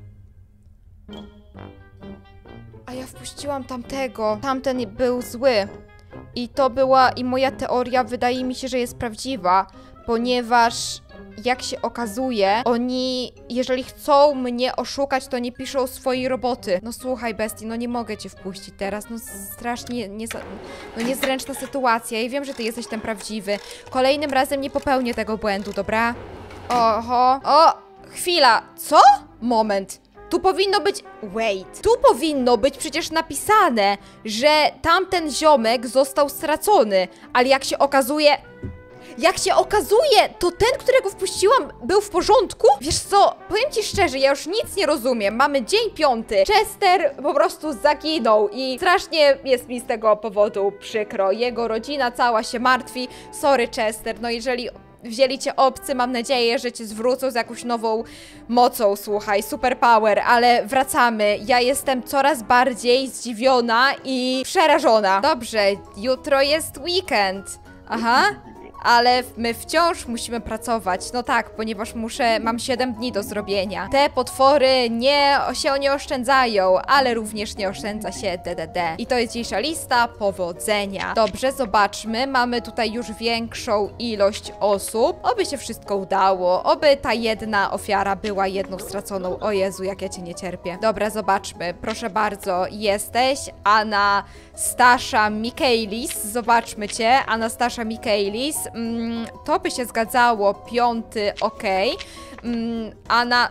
A ja wpuściłam tamtego. Tamten był zły. I to była, i moja teoria wydaje mi się, że jest prawdziwa, ponieważ... Jak się okazuje, oni, jeżeli chcą mnie oszukać, to nie piszą swojej roboty. No słuchaj, bestii, no nie mogę cię wpuścić teraz, no strasznie, nie, no niezręczna sytuacja i wiem, że ty jesteś ten prawdziwy. Kolejnym razem nie popełnię tego błędu, dobra? Oho, o, chwila, co? Moment. Tu powinno być... Wait. Tu powinno być przecież napisane, że tamten ziomek został stracony, ale jak się okazuje... Jak się okazuje, to ten, którego wpuściłam, był w porządku? Wiesz co, powiem ci szczerze, ja już nic nie rozumiem. Mamy dzień piąty. Chester po prostu zaginął i strasznie jest mi z tego powodu przykro. Jego rodzina cała się martwi. Sorry, Chester, no jeżeli... Wzięli cię obcy, mam nadzieję, że cię zwrócą z jakąś nową mocą, słuchaj, superpower, ale wracamy. Ja jestem coraz bardziej zdziwiona i przerażona. Dobrze, jutro jest weekend. Aha. ale my wciąż musimy pracować. No tak, ponieważ muszę, mam siedem dni do zrobienia. Te potwory nie się nie oszczędzają, ale również nie oszczędza się D D D. I to jest dzisiejsza lista. Powodzenia. Dobrze, zobaczmy. Mamy tutaj już większą ilość osób. Oby się wszystko udało. Oby ta jedna ofiara była jedną straconą. O Jezu, jak ja cię nie cierpię. Dobra, zobaczmy. Proszę bardzo, jesteś Anastasza Michaelis. Zobaczmy cię. Anastasza Michaelis. Mm, to by się zgadzało. Piąty, okej. Okay. Mm, Ana...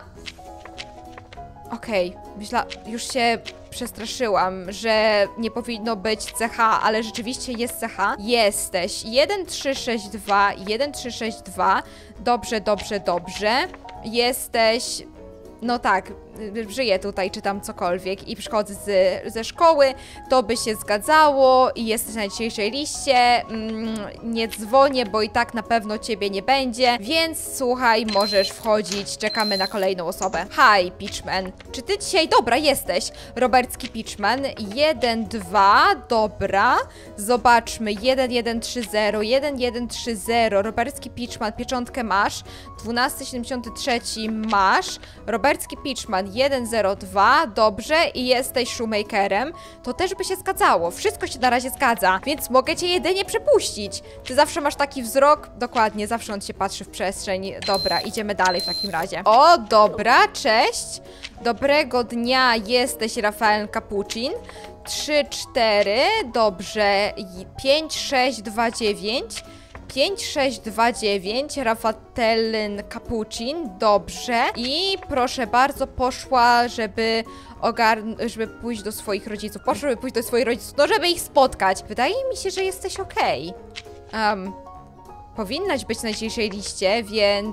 Okej, okay. Myśla... Już się przestraszyłam, że nie powinno być C H, ale rzeczywiście jest C H. Jesteś jeden trzy sześć dwa, jeden trzy sześć dwa. Dobrze, dobrze, dobrze. Jesteś... No tak, żyję tutaj, czytam cokolwiek i przychodzę z, ze szkoły, to by się zgadzało i jesteś na dzisiejszej liście, mm, nie dzwonię, bo i tak na pewno ciebie nie będzie, więc słuchaj, możesz wchodzić, czekamy na kolejną osobę. Hi, Peachman, czy ty dzisiaj, dobra, jesteś, Robertski Peachman, jeden dwa, dobra, zobaczmy, jeden jeden trzy zero, jeden jeden trzy zero, Robertski Peachman, pieczątkę masz, dwunasty siedemdziesiąty trzy masz, Robertski Peachman, jeden zero dwa, dobrze, i jesteś shoemakerem, to też by się zgadzało. Wszystko się na razie zgadza, więc mogę cię jedynie przepuścić. Ty zawsze masz taki wzrok, dokładnie, zawsze on się patrzy w przestrzeń. Dobra, idziemy dalej w takim razie. O, dobra, cześć. Dobrego dnia, jesteś Rafael Capuchin. trzy cztery, dobrze, pięć sześć dwa dziewięć. pięć sześć dwa dziewięć, Rafael Capuchin, dobrze. I proszę bardzo, poszła, żeby ogarnąć, żeby pójść do swoich rodziców. Poszła, żeby pójść do swoich rodziców, no żeby ich spotkać. Wydaje mi się, że jesteś okej. Okay. Um, powinnaś być na dzisiejszej liście, więc...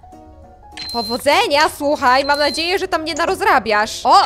Powodzenia, słuchaj, mam nadzieję, że tam nie narozrabiasz. O!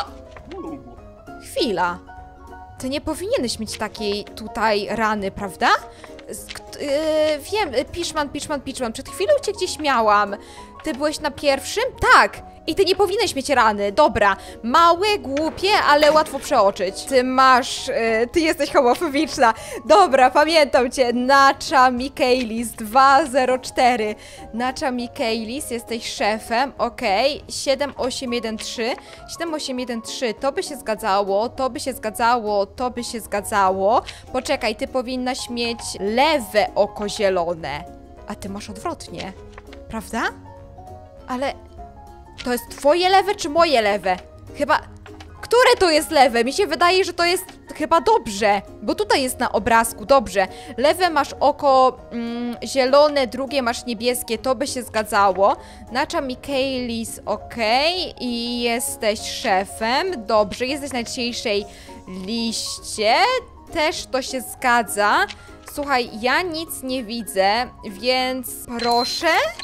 Chwila. Ty nie powinieneś mieć takiej tutaj rany, prawda? Yy, wiem, Peachman, Peachman, Peachman, przed chwilą cię gdzieś miałam. Ty byłeś na pierwszym? Tak! I ty nie powinieneś mieć rany, dobra. Małe, głupie, ale łatwo przeoczyć. Ty masz, yy, ty jesteś homofobiczna. Dobra, pamiętam cię. Nacha Michaelis dwa zero cztery. Nacha Michaelis, jesteś szefem, okej. Okay. siedem osiem jeden trzy. siedem osiem jeden trzy, to by się zgadzało, to by się zgadzało, to by się zgadzało. Poczekaj, ty powinnaś mieć lewe oko zielone. A ty masz odwrotnie, prawda? Ale... To jest twoje lewe czy moje lewe? Chyba... Które to jest lewe? Mi się wydaje, że to jest chyba dobrze. Bo tutaj jest na obrazku, dobrze. Lewe masz oko mm, zielone, drugie masz niebieskie, to by się zgadzało. Nacha Michaelis, okej. Okay. I jesteś szefem, dobrze. Jesteś na dzisiejszej liście. Też to się zgadza. Słuchaj, ja nic nie widzę, więc proszę...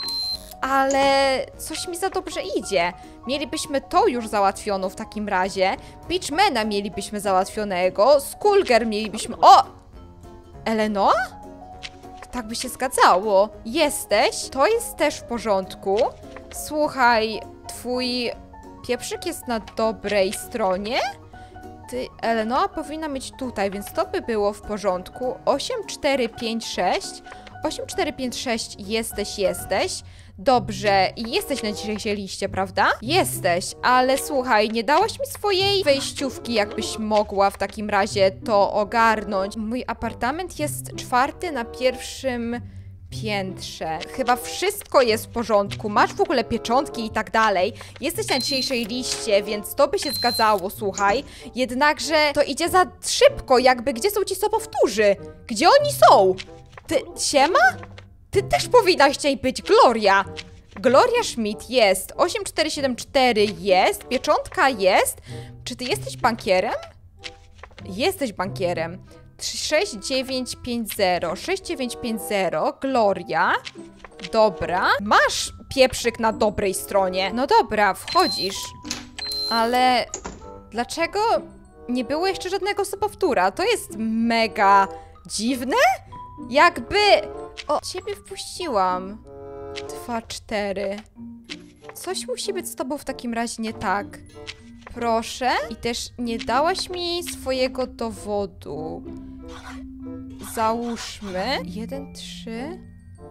Ale coś mi za dobrze idzie. Mielibyśmy to już załatwiono w takim razie. Peachmana mielibyśmy załatwionego. Skullgirl mielibyśmy... O! Elenoa? Tak by się zgadzało. Jesteś. To jest też w porządku. Słuchaj, twój pieprzyk jest na dobrej stronie. Ty, Elenoa powinna mieć tutaj, więc to by było w porządku. osiem cztery pięć sześć. osiem cztery pięć sześć, jesteś, jesteś. Dobrze, i jesteś na dzisiejszej liście, prawda? Jesteś, ale słuchaj, nie dałaś mi swojej wejściówki, jakbyś mogła w takim razie to ogarnąć. Mój apartament jest czwarty na pierwszym piętrze. Chyba wszystko jest w porządku, masz w ogóle pieczątki i tak dalej. Jesteś na dzisiejszej liście, więc to by się zgadzało, słuchaj. Jednakże to idzie za szybko, jakby gdzie są ci sobowtórzy? Gdzie oni są? Ty, siema? Ty też powinnaś dzisiaj być, Gloria. Gloria Schmidt jest, osiem cztery siedem cztery jest, pieczątka jest. Czy ty jesteś bankierem? Jesteś bankierem. sześć dziewięć pięć zero, sześć dziewięć pięć zero, Gloria. Dobra. Masz pieprzyk na dobrej stronie. No dobra, wchodzisz. Ale dlaczego nie było jeszcze żadnego sobowtóra? To jest mega dziwne. Jakby... O, ciebie wpuściłam. Dwa, cztery. Coś musi być z tobą w takim razie nie tak. Proszę. I też nie dałaś mi swojego dowodu. Załóżmy. Jeden, trzy.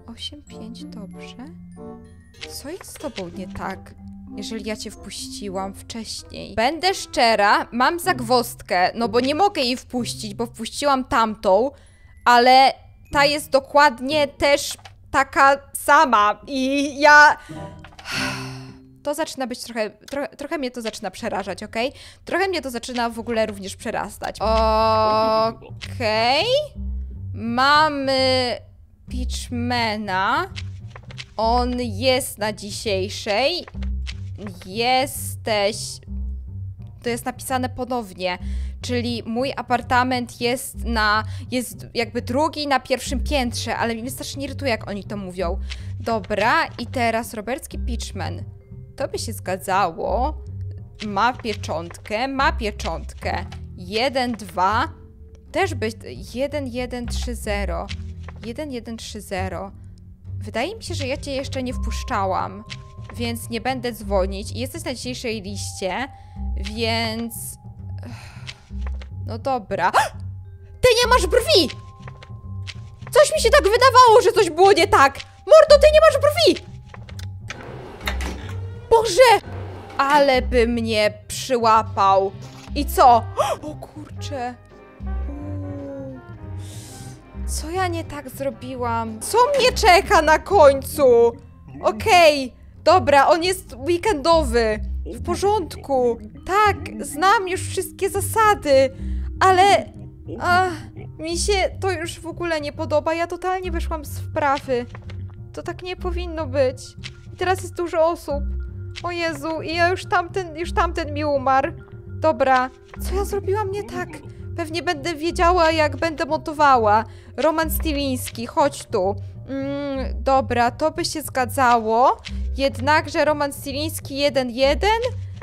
osiem pięć, dobrze. Co jest z tobą nie tak, jeżeli ja cię wpuściłam wcześniej? Będę szczera, mam zagwozdkę, no bo nie mogę jej wpuścić, bo wpuściłam tamtą, ale ta jest dokładnie też taka sama i ja... To zaczyna być trochę, tro, trochę mnie to zaczyna przerażać, okej? Okay? Trochę mnie to zaczyna w ogóle również przerastać. Okej. Okay. Mamy Peachmana. On jest na dzisiejszej. Jesteś... To jest napisane ponownie. Czyli mój apartament jest na... Jest jakby drugi na pierwszym piętrze, ale mnie strasznie irytuje, jak oni to mówią. Dobra, i teraz Robertski Peachman. To by się zgadzało. Ma pieczątkę, ma pieczątkę. jeden, dwa. Też by... jeden, jeden, trzy, zero. jeden, jeden, trzy, zero. Wydaje mi się, że ja cię jeszcze nie wpuszczałam, więc nie będę dzwonić. I jesteś na dzisiejszej liście, więc... No dobra. Ty nie masz brwi! Coś mi się tak wydawało, że coś było nie tak. Mordo, ty nie masz brwi! Boże! Ale by mnie przyłapał. I co? O kurczę. Co ja nie tak zrobiłam? Co mnie czeka na końcu? Okej, okay. Dobra, on jest weekendowy. W porządku. Tak, znam już wszystkie zasady. Ale... Ach, mi się to już w ogóle nie podoba. Ja totalnie wyszłam z wprawy. To tak nie powinno być. I teraz jest dużo osób. O Jezu, i ja już tamten, już tamten mi umarł. Dobra, co ja zrobiłam nie tak? Pewnie będę wiedziała, jak będę montowała. Roman Styliński, chodź tu. Mm, dobra, to by się zgadzało. Jednakże Roman Styliński jeden jeden.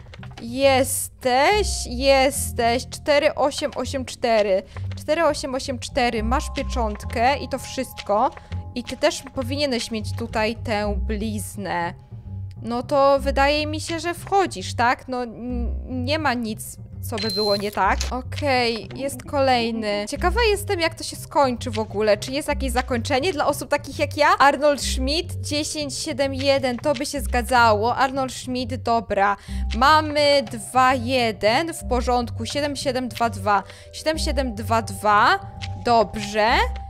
Jesteś, jesteś. cztery osiem osiem cztery. cztery osiem osiem cztery. Masz pieczątkę i to wszystko. I ty też powinieneś mieć tutaj tę bliznę. No to wydaje mi się, że wchodzisz, tak? No nie ma nic, co by było nie tak. Okej, okay, jest kolejny. Ciekawa jestem, jak to się skończy w ogóle. Czy jest jakieś zakończenie dla osób takich jak ja? Arnold Schmidt, dziesięć siedem jeden, to by się zgadzało. Arnold Schmidt, dobra. Mamy dwa jeden, w porządku. siedem siedem dwa dwa. siedem siedem dwa dwa, dobrze.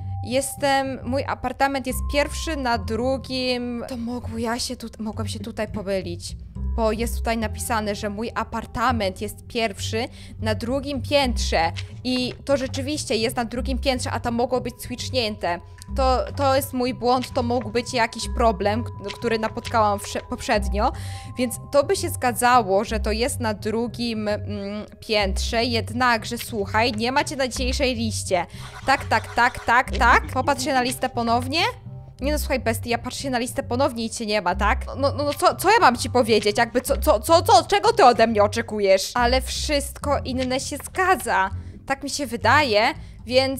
Jestem, mój apartament jest pierwszy, na drugim... To mogło ja się tu, mogłam się tutaj pomylić. Bo jest tutaj napisane, że mój apartament jest pierwszy na drugim piętrze. I to rzeczywiście jest na drugim piętrze, a tam mogło być switchnięte. To, to jest mój błąd, to mógł być jakiś problem, który napotkałam poprzednio. Więc to by się zgadzało, że to jest na drugim mm, piętrze. Jednakże, słuchaj, nie macie na dzisiejszej liście. Tak, tak, tak, tak, tak. Popatrzcie na listę ponownie. Nie no, słuchaj, bestii, ja patrzę na listę ponownie i cię nie ma, tak? No, no, no co, co ja mam ci powiedzieć? Jakby co, co, co, co, czego ty ode mnie oczekujesz? Ale wszystko inne się zgadza. Tak mi się wydaje, więc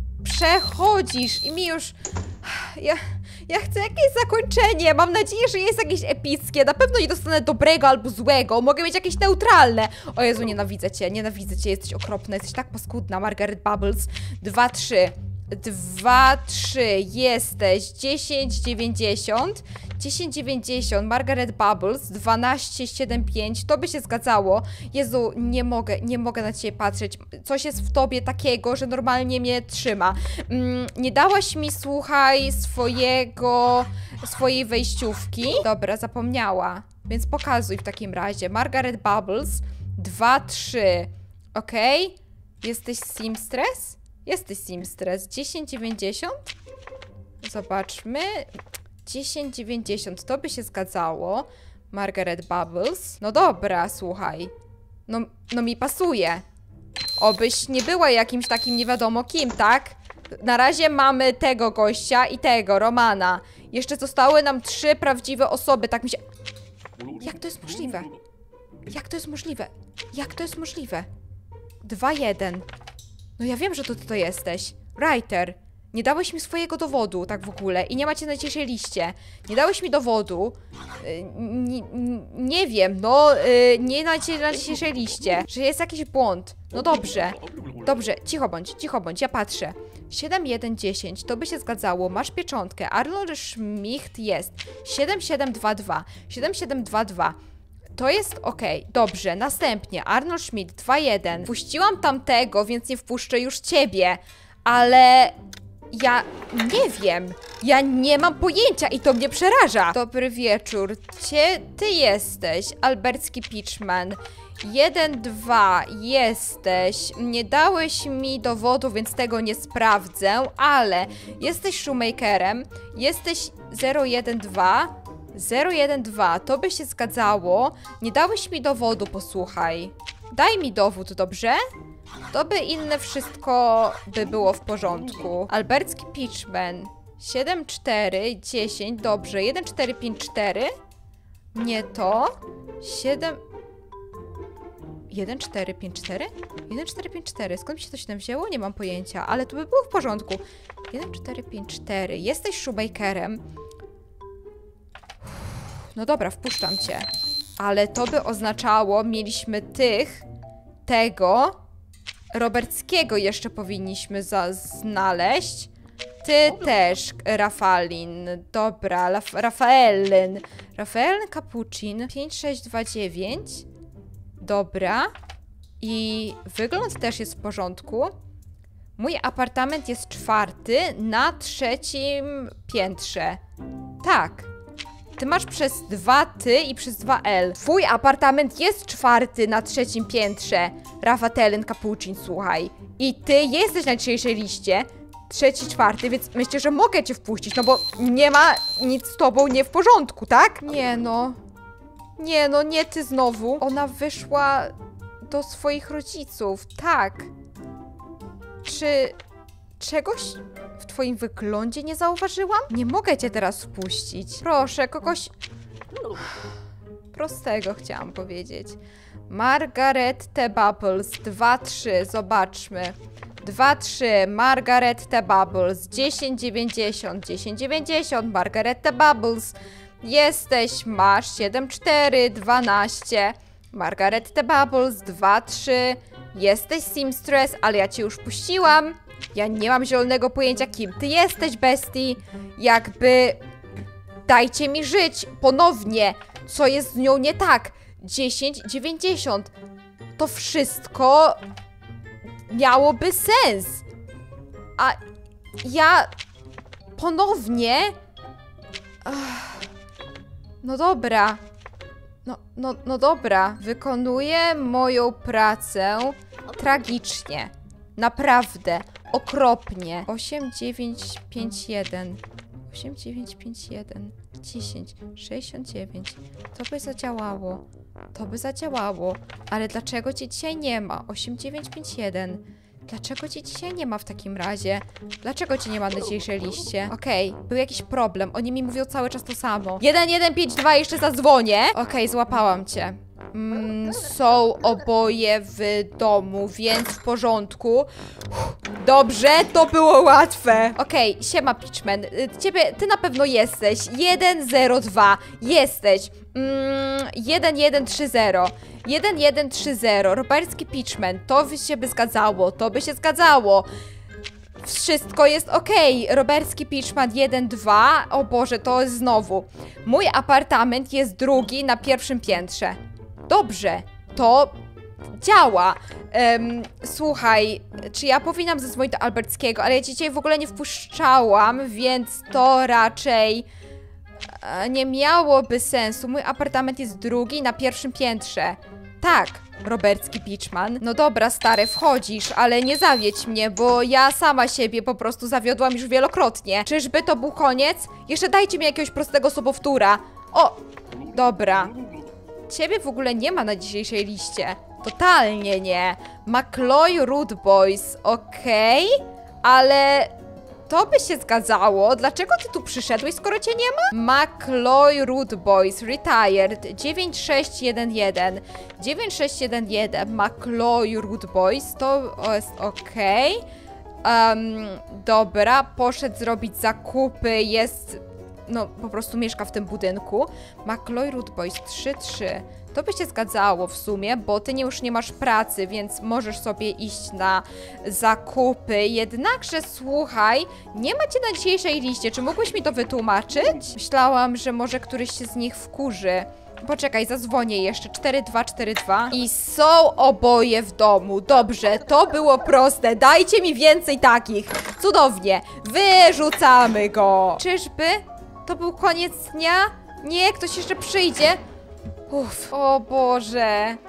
przechodzisz i mi już... Ja, ja chcę jakieś zakończenie, mam nadzieję, że jest jakieś epickie. Na pewno nie dostanę dobrego albo złego, mogę mieć jakieś neutralne. O Jezu, nienawidzę cię, nienawidzę cię, jesteś okropna, jesteś tak paskudna, Margaret Bubbles. Dwa, trzy. dwa, trzy, jesteś, dziesięć dziewięćdziesiąt, dziesięć dziewięćdziesiąt, Margaret Bubbles, dwanaście siedem pięć, to by się zgadzało. Jezu, nie mogę, nie mogę na ciebie patrzeć, coś jest w tobie takiego, że normalnie mnie trzyma. Mm, nie dałaś mi, słuchaj, swojego, swojej wejściówki. Dobra, zapomniała, więc pokazuj w takim razie. Margaret Bubbles, dwa, trzy, okej, okay. Jesteś Seamstress? Jesteś Seamstress. dziesięć dziewięćdziesiąt? Zobaczmy. dziesięć dziewięćdziesiąt. To by się zgadzało. Margaret Bubbles. No dobra, słuchaj. No, no mi pasuje. Obyś nie była jakimś takim nie wiadomo kim, tak? Na razie mamy tego gościa i tego, Romana. Jeszcze zostały nam trzy prawdziwe osoby, tak mi się... Jak to jest możliwe? Jak to jest możliwe? Jak to jest możliwe? dwa jeden. No ja wiem, że to ty to jesteś. Writer. Nie dałeś mi swojego dowodu, tak w ogóle. I nie macie na dzisiejszej liście. Nie dałeś mi dowodu. Yy, nie, nie wiem, no, yy, nie macie na dzisiejszej liście. Że jest jakiś błąd. No dobrze. Dobrze, cicho bądź, cicho bądź, ja patrzę. siedem jeden dziesięć, to by się zgadzało. Masz pieczątkę. Arnold Schmidt jest. siedem siedem dwa dwa. siedem siedem dwa dwa. To jest ok, dobrze, następnie Arnold Schmidt dwa jeden. Wpuściłam tamtego, więc nie wpuszczę już ciebie. Ale ja nie wiem. Ja nie mam pojęcia i to mnie przeraża. Dobry wieczór. Cie, ty jesteś Albercki Pitchman. jeden dwa jesteś. Nie dałeś mi dowodu, więc tego nie sprawdzę, ale jesteś shoemakerem. Jesteś zero jeden dwa. zero jeden dwa, to by się zgadzało. Nie dałeś mi dowodu, posłuchaj. Daj mi dowód, dobrze? To by inne wszystko by było w porządku. Albercki Pitchman. siedem cztery dziesięć, dobrze. jeden cztery pięć cztery. Nie to. siedem... jeden cztery pięć cztery? jeden cztery pięć cztery. Skąd mi się to siedem wzięło? Nie mam pojęcia, ale to by było w porządku. jeden cztery pięć cztery. Jesteś shoemakerem. No dobra, wpuszczam cię. Ale to by oznaczało, mieliśmy tych, tego, Roberckiego jeszcze powinniśmy znaleźć. Ty też, Rafalin. Dobra, Laf Rafaelin. Rafaelin Capucin, pięć sześć dwa dziewięć. Dobra. I wygląd też jest w porządku. Mój apartament jest czwarty na trzecim piętrze. Tak. Ty masz przez dwa ty i przez dwa L. Twój apartament jest czwarty na trzecim piętrze. Rafaelin Capucin, słuchaj. I ty jesteś na dzisiejszej liście. Trzeci, czwarty, więc myślę, że mogę cię wpuścić, no bo nie ma nic z tobą nie w porządku, tak? Nie no. Nie no, nie ty znowu. Ona wyszła do swoich rodziców, tak. Czy czegoś w twoim wyglądzie nie zauważyłam? Nie mogę cię teraz wpuścić. Proszę, kogoś prostego chciałam powiedzieć. Margaret T. Bubbles, dwa trzy, zobaczmy. dwa trzy, Margaret T. Bubbles, dziesięć dziewięćdziesiąt, dziesięć dziewięćdziesiąt, Margaret T. Bubbles. Jesteś, masz siedem cztery, dwanaście. Margaret T. Bubbles, dwa trzy. Jesteś seamstress, ale ja cię już puściłam. Ja nie mam zielonego pojęcia, kim ty jesteś, bestii. Jakby... Dajcie mi żyć ponownie. Co jest z nią nie tak? dziesięć dziewięćdziesiąt. To wszystko miałoby sens. A ja ponownie... Ach, no dobra. No, no, no dobra. Wykonuję moją pracę tragicznie. Naprawdę. Okropnie. osiem dziewięć pięć jeden. osiem dziewięć pięć jeden. dziesięć sześćdziesiąt dziewięć. To by zadziałało. To by zadziałało. Ale dlaczego cię dzisiaj nie ma? osiem dziewięć pięć jeden. Dlaczego cię dzisiaj nie ma w takim razie? Dlaczego cię nie ma na dzisiejszej liście? Okej, okay, był jakiś problem. Oni mi mówią cały czas to samo. jeden jeden pięć dwa, jeszcze zadzwonię. Okej, okay, złapałam cię. Mm, są oboje w domu, więc w porządku. Dobrze, to było łatwe. Okej, okay, siema Pitchman. Ciebie, ty na pewno jesteś. jeden zero dwa. Jesteś. Mm, jeden jeden trzy zero. jeden jeden trzy zero. Robercki Pitchman. To by się by zgadzało. To by się zgadzało. Wszystko jest ok. Robercki Pitchman jeden dwa. O Boże, to jest znowu. Mój apartament jest drugi na pierwszym piętrze. Dobrze, to działa. Um, słuchaj, czy ja powinnam zadzwonić do Alberckiego, ale ja cię dzisiaj w ogóle nie wpuszczałam, więc to raczej e, nie miałoby sensu. Mój apartament jest drugi na pierwszym piętrze. Tak, Robercki Pitchman. No dobra, stary, wchodzisz, ale nie zawiedź mnie, bo ja sama siebie po prostu zawiodłam już wielokrotnie. Czyżby to był koniec? Jeszcze dajcie mi jakiegoś prostego sobowtóra. O, dobra. Ciebie w ogóle nie ma na dzisiejszej liście. Totalnie nie. McCloy Root Boys, okej, okay, ale to by się zgadzało. Dlaczego ty tu przyszedłeś, skoro cię nie ma? McCloy Root Boys, retired, dziewięć sześć jeden jeden. dziewięć sześć jeden jeden, McCloy Root Boys, to jest okej. Okay. Um, dobra, poszedł zrobić zakupy, jest... No, po prostu mieszka w tym budynku. McCloy Root Boys trzy trzy. To by się zgadzało w sumie, bo ty nie, już nie masz pracy, więc możesz sobie iść na zakupy. Jednakże, słuchaj, nie macie na dzisiejszej liście. Czy mógłbyś mi to wytłumaczyć? Myślałam, że może któryś się z nich wkurzy. Poczekaj, zadzwonię jeszcze. cztery dwa cztery dwa. I są oboje w domu. Dobrze, to było proste. Dajcie mi więcej takich. Cudownie. Wyrzucamy go. Czyżby? To był koniec dnia? Nie, ktoś jeszcze przyjdzie. Uff, o Boże.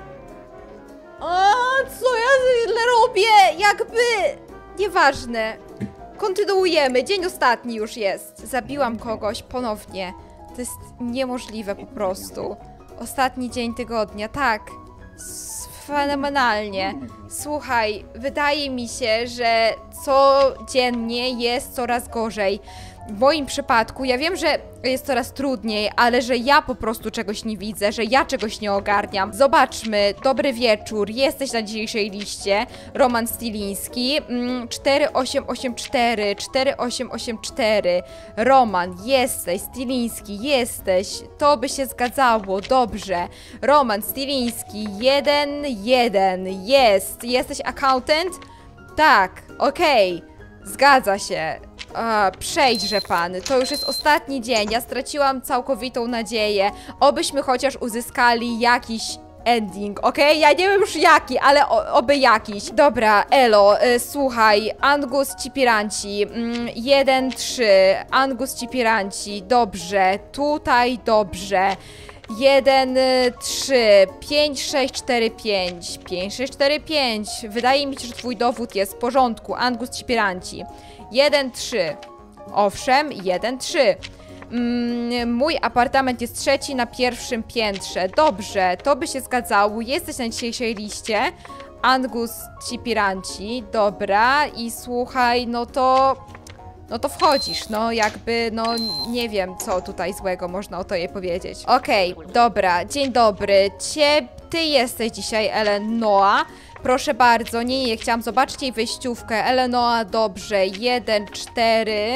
A, co ja źle robię? Jakby... Nieważne. Kontynuujemy. Dzień ostatni już jest. Zabiłam kogoś ponownie. To jest niemożliwe po prostu. Ostatni dzień tygodnia, tak. S- Fenomenalnie. Słuchaj, wydaje mi się, że codziennie jest coraz gorzej. W moim przypadku, ja wiem, że jest coraz trudniej, ale że ja po prostu czegoś nie widzę, że ja czegoś nie ogarniam. Zobaczmy, dobry wieczór, jesteś na dzisiejszej liście. Roman Styliński, mm, cztery osiem osiem cztery, cztery osiem osiem cztery. Roman, jesteś, Styliński, jesteś. To by się zgadzało, dobrze. Roman Styliński, jeden jeden, jest. Jesteś accountant? Tak, okej, okay. Zgadza się. A, przejdźże pan, to już jest ostatni dzień, ja straciłam całkowitą nadzieję. Obyśmy chociaż uzyskali jakiś ending, okej? Okay? Ja nie wiem już jaki, ale o, oby jakiś. Dobra, elo, y, słuchaj, Angus Cipiranci, mm, jeden trzy, Angus Cipiranci, dobrze, tutaj dobrze. jeden trzy, pięć sześć cztery pięć, pięć sześć cztery pięć. Wydaje mi się, że twój dowód jest w porządku. Angus Cipiranci. jeden trzy. Owszem, jeden trzy. Mm, mój apartament jest trzeci na pierwszym piętrze. Dobrze, to by się zgadzało. Jesteś na dzisiejszej liście. Angus Cipiranci. Dobra, i słuchaj, no to... No to wchodzisz, no jakby, no nie wiem, co tutaj złego można o to jej powiedzieć. Okej, okay, dobra, dzień dobry. Cie, ty jesteś dzisiaj Elenoa. Proszę bardzo, nie, nie, chciałam zobaczyć jej wyjściówkę. Elenoa, dobrze, jeden cztery.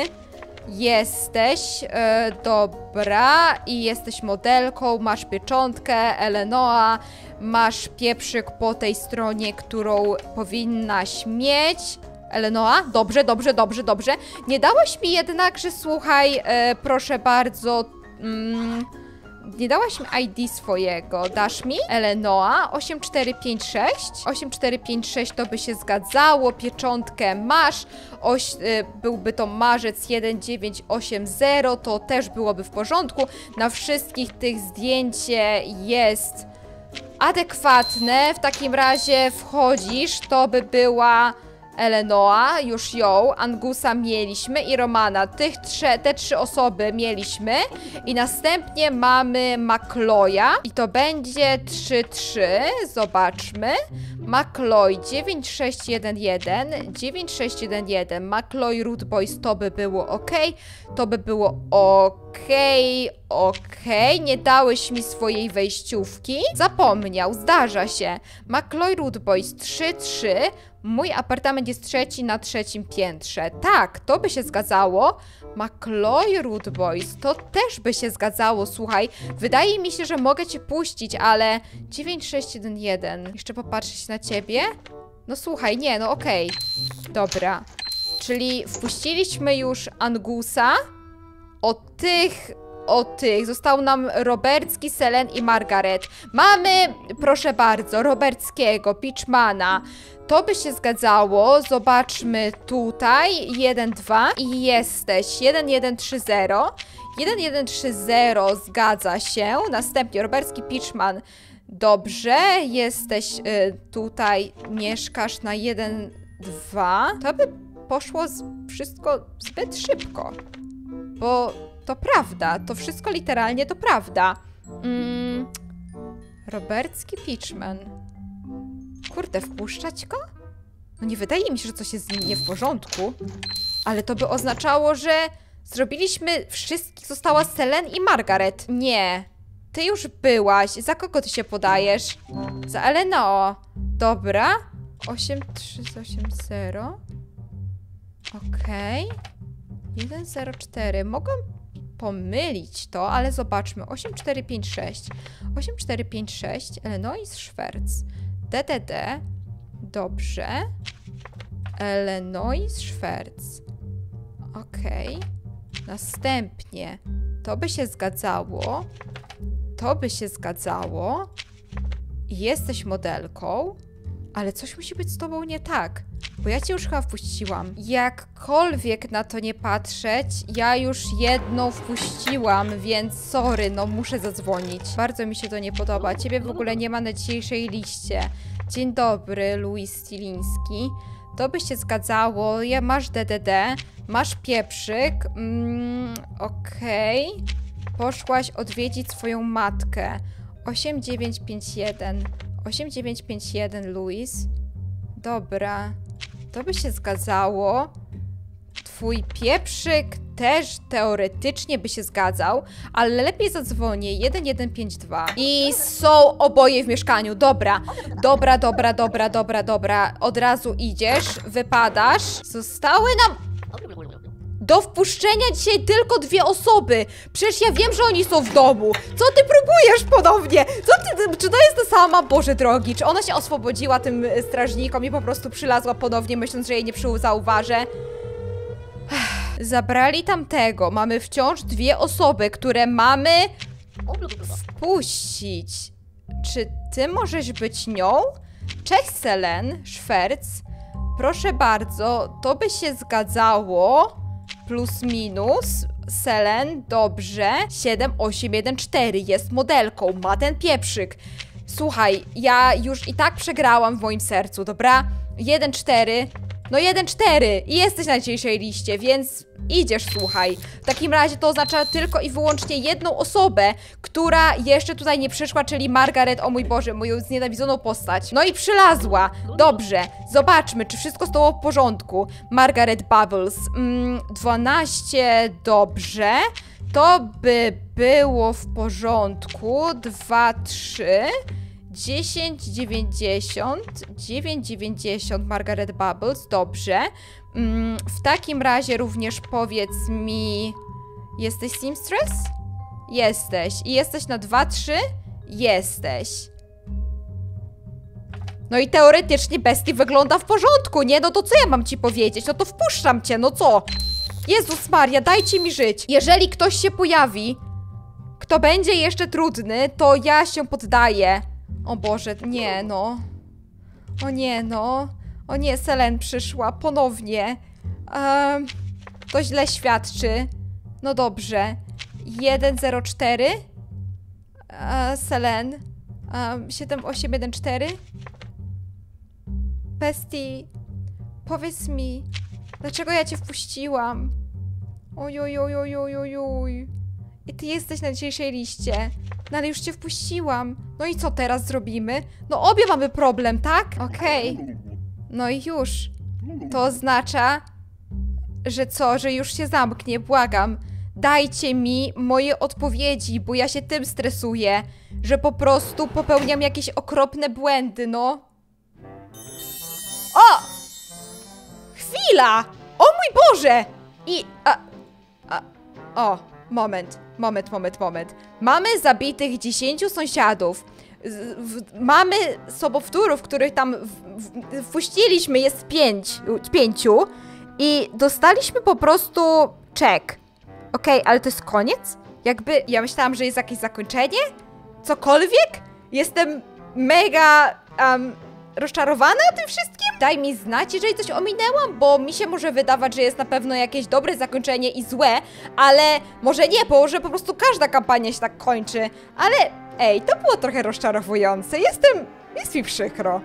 Jesteś, e, dobra, i jesteś modelką, masz pieczątkę, Elenoa, masz pieprzyk po tej stronie, którą powinnaś mieć. Elenoa? Dobrze, dobrze, dobrze, dobrze. Nie dałaś mi jednakże, słuchaj, e, proszę bardzo, mm, nie dałaś mi I D swojego. Dasz mi? Elenoa, osiem cztery pięć sześć. osiem cztery pięć sześć to by się zgadzało. Pieczątkę masz. Oś, y, byłby to marzec jeden dziewięć osiem zero. To też byłoby w porządku. Na wszystkich tych zdjęcie jest adekwatne. W takim razie wchodzisz. To by była... Elenoa, już ją, Angusa mieliśmy i Romana. Tych trze, te trzy osoby mieliśmy. I następnie mamy McCloya i to będzie trzy trzy. Zobaczmy. McCloy dziewięć sześć jeden jeden, dziewięć sześć jeden jeden. McCloy Root Boys, to by było ok. To by było ok. Okej, nie dałeś mi swojej wejściówki. Zapomniał, zdarza się. McCloy Root Boys trzy trzy. Mój apartament jest trzeci na trzecim piętrze. Tak, to by się zgadzało. McCloy Root Boys, to też by się zgadzało, słuchaj. Wydaje mi się, że mogę cię puścić, ale... dziewięć sześć jeden jeden. Jeszcze popatrzeć na ciebie? No słuchaj, nie, no okej. Okay. Dobra. Czyli wpuściliśmy już Angusa. O tych... O tych. Został nam Robercki, Selen i Margaret. Mamy, proszę bardzo, Roberckiego, Pitchmana. To by się zgadzało. Zobaczmy tutaj. jeden dwa i jesteś. jeden jeden trzy zero. jeden jeden trzy zero zgadza się. Następnie Robercki, Pitchman. Dobrze. Jesteś y, tutaj. Mieszkasz na jeden dwa. To by poszło z, wszystko zbyt szybko. Bo... To prawda, to wszystko literalnie to prawda. Mm, Robercki Pitchman. Kurde, wpuszczać go? No nie wydaje mi się, że coś jest z nim nie w porządku. Ale to by oznaczało, że zrobiliśmy wszystkich, została Selen i Margaret. Nie, ty już byłaś. Za kogo ty się podajesz? Za Elenoa. Dobra. osiem trzy osiem zero. Okej. jeden zero cztery. Mogłam pomylić to, ale zobaczmy. osiem cztery pięć sześć. osiem cztery pięć sześć. Illinois Schwerz. D D D. Dobrze. Illinois Schwerz. Okej. Następnie. To by się zgadzało. To by się zgadzało. Jesteś modelką. Ale coś musi być z tobą nie tak. Bo ja cię już chyba wpuściłam. Jakkolwiek na to nie patrzeć, ja już jedną wpuściłam, więc sorry, no muszę zadzwonić. Bardzo mi się to nie podoba. Ciebie w ogóle nie ma na dzisiejszej liście. Dzień dobry, Louis Stiliński. To by się zgadzało. Ja masz D D D, masz pieprzyk. Mm, Okej. Okay. Poszłaś odwiedzić swoją matkę. osiem dziewięć pięć jeden. osiem dziewięć pięć jeden, Louis. Dobra. To by się zgadzało. Twój pieprzyk też teoretycznie by się zgadzał, ale lepiej zadzwonię jeden jeden pięć dwa. I są oboje w mieszkaniu. Dobra. Dobra, dobra, dobra, dobra, dobra. Od razu idziesz, wypadasz. Zostały nam... Do wpuszczenia dzisiaj tylko dwie osoby. Przecież ja wiem, że oni są w domu. Co ty próbujesz ponownie? Co ty, czy to jest ta sama? Boże drogi, czy ona się oswobodziła tym strażnikom i po prostu przylazła ponownie, myśląc, że jej nie zauważę? Zabrali tamtego. Mamy wciąż dwie osoby, które mamy wpuścić. Czy ty możesz być nią? Cześć, Selen Schwerz. Proszę bardzo, to by się zgadzało. Plus minus. Selen, dobrze. siedem osiem jeden cztery jest modelką, ma ten pieprzyk. Słuchaj, ja już i tak przegrałam w moim sercu, dobra? jeden cztery. No jeden cztery i jesteś na dzisiejszej liście, więc idziesz, słuchaj. W takim razie to oznacza tylko i wyłącznie jedną osobę, która jeszcze tutaj nie przyszła, czyli Margaret, o mój Boże, moją znienawidzoną postać. No i przylazła. Dobrze, zobaczmy, czy wszystko z tobą w porządku. Margaret Bubbles. Mm, dwanaście, dobrze. To by było w porządku. dwa, trzy... dziesięć dziewięćdziesiąt, dziewięć dziewięćdziesiąt Margaret Bubbles, dobrze. Mm, w takim razie również powiedz mi... Jesteś seamstress? Jesteś. I jesteś na dwa trzy? Jesteś. No i teoretycznie bestii wygląda w porządku, nie? No to co ja mam ci powiedzieć? No to wpuszczam cię, no co? Jezus Maria, dajcie mi żyć. Jeżeli ktoś się pojawi, kto będzie jeszcze trudny, to ja się poddaję. O Boże, nie no. O nie no. O nie, Selen przyszła ponownie. Um, to źle świadczy. No dobrze. jeden zero cztery. Uh, Selen. Um, siedem osiem jeden cztery. Bestii. Powiedz mi, dlaczego ja cię wpuściłam? Oj, oj, oj, oj, oj, oj, oj. I ty jesteś na dzisiejszej liście. No ale już cię wpuściłam. No i co teraz zrobimy? No obie mamy problem, tak? Okej. Okay. No i już. To oznacza, że co? Że już się zamknie, błagam. Dajcie mi moje odpowiedzi, bo ja się tym stresuję. Że po prostu popełniam jakieś okropne błędy, no. O! Chwila! O mój Boże! I... A, a, o, moment. Moment, moment, moment. Mamy zabitych dziesięciu sąsiadów. Z, w, mamy sobowtórów, których tam w, w, wpuściliśmy, jest pięć, pięciu. I dostaliśmy po prostu czek. Okej, okay, ale to jest koniec? Jakby, ja myślałam, że jest jakieś zakończenie? Cokolwiek? Jestem mega um, rozczarowana tym wszystkim? Daj mi znać, jeżeli coś ominęłam, bo mi się może wydawać, że jest na pewno jakieś dobre zakończenie i złe, ale może nie, bo że po prostu każda kampania się tak kończy. Ale ej, to było trochę rozczarowujące. Jestem... jest mi przykro.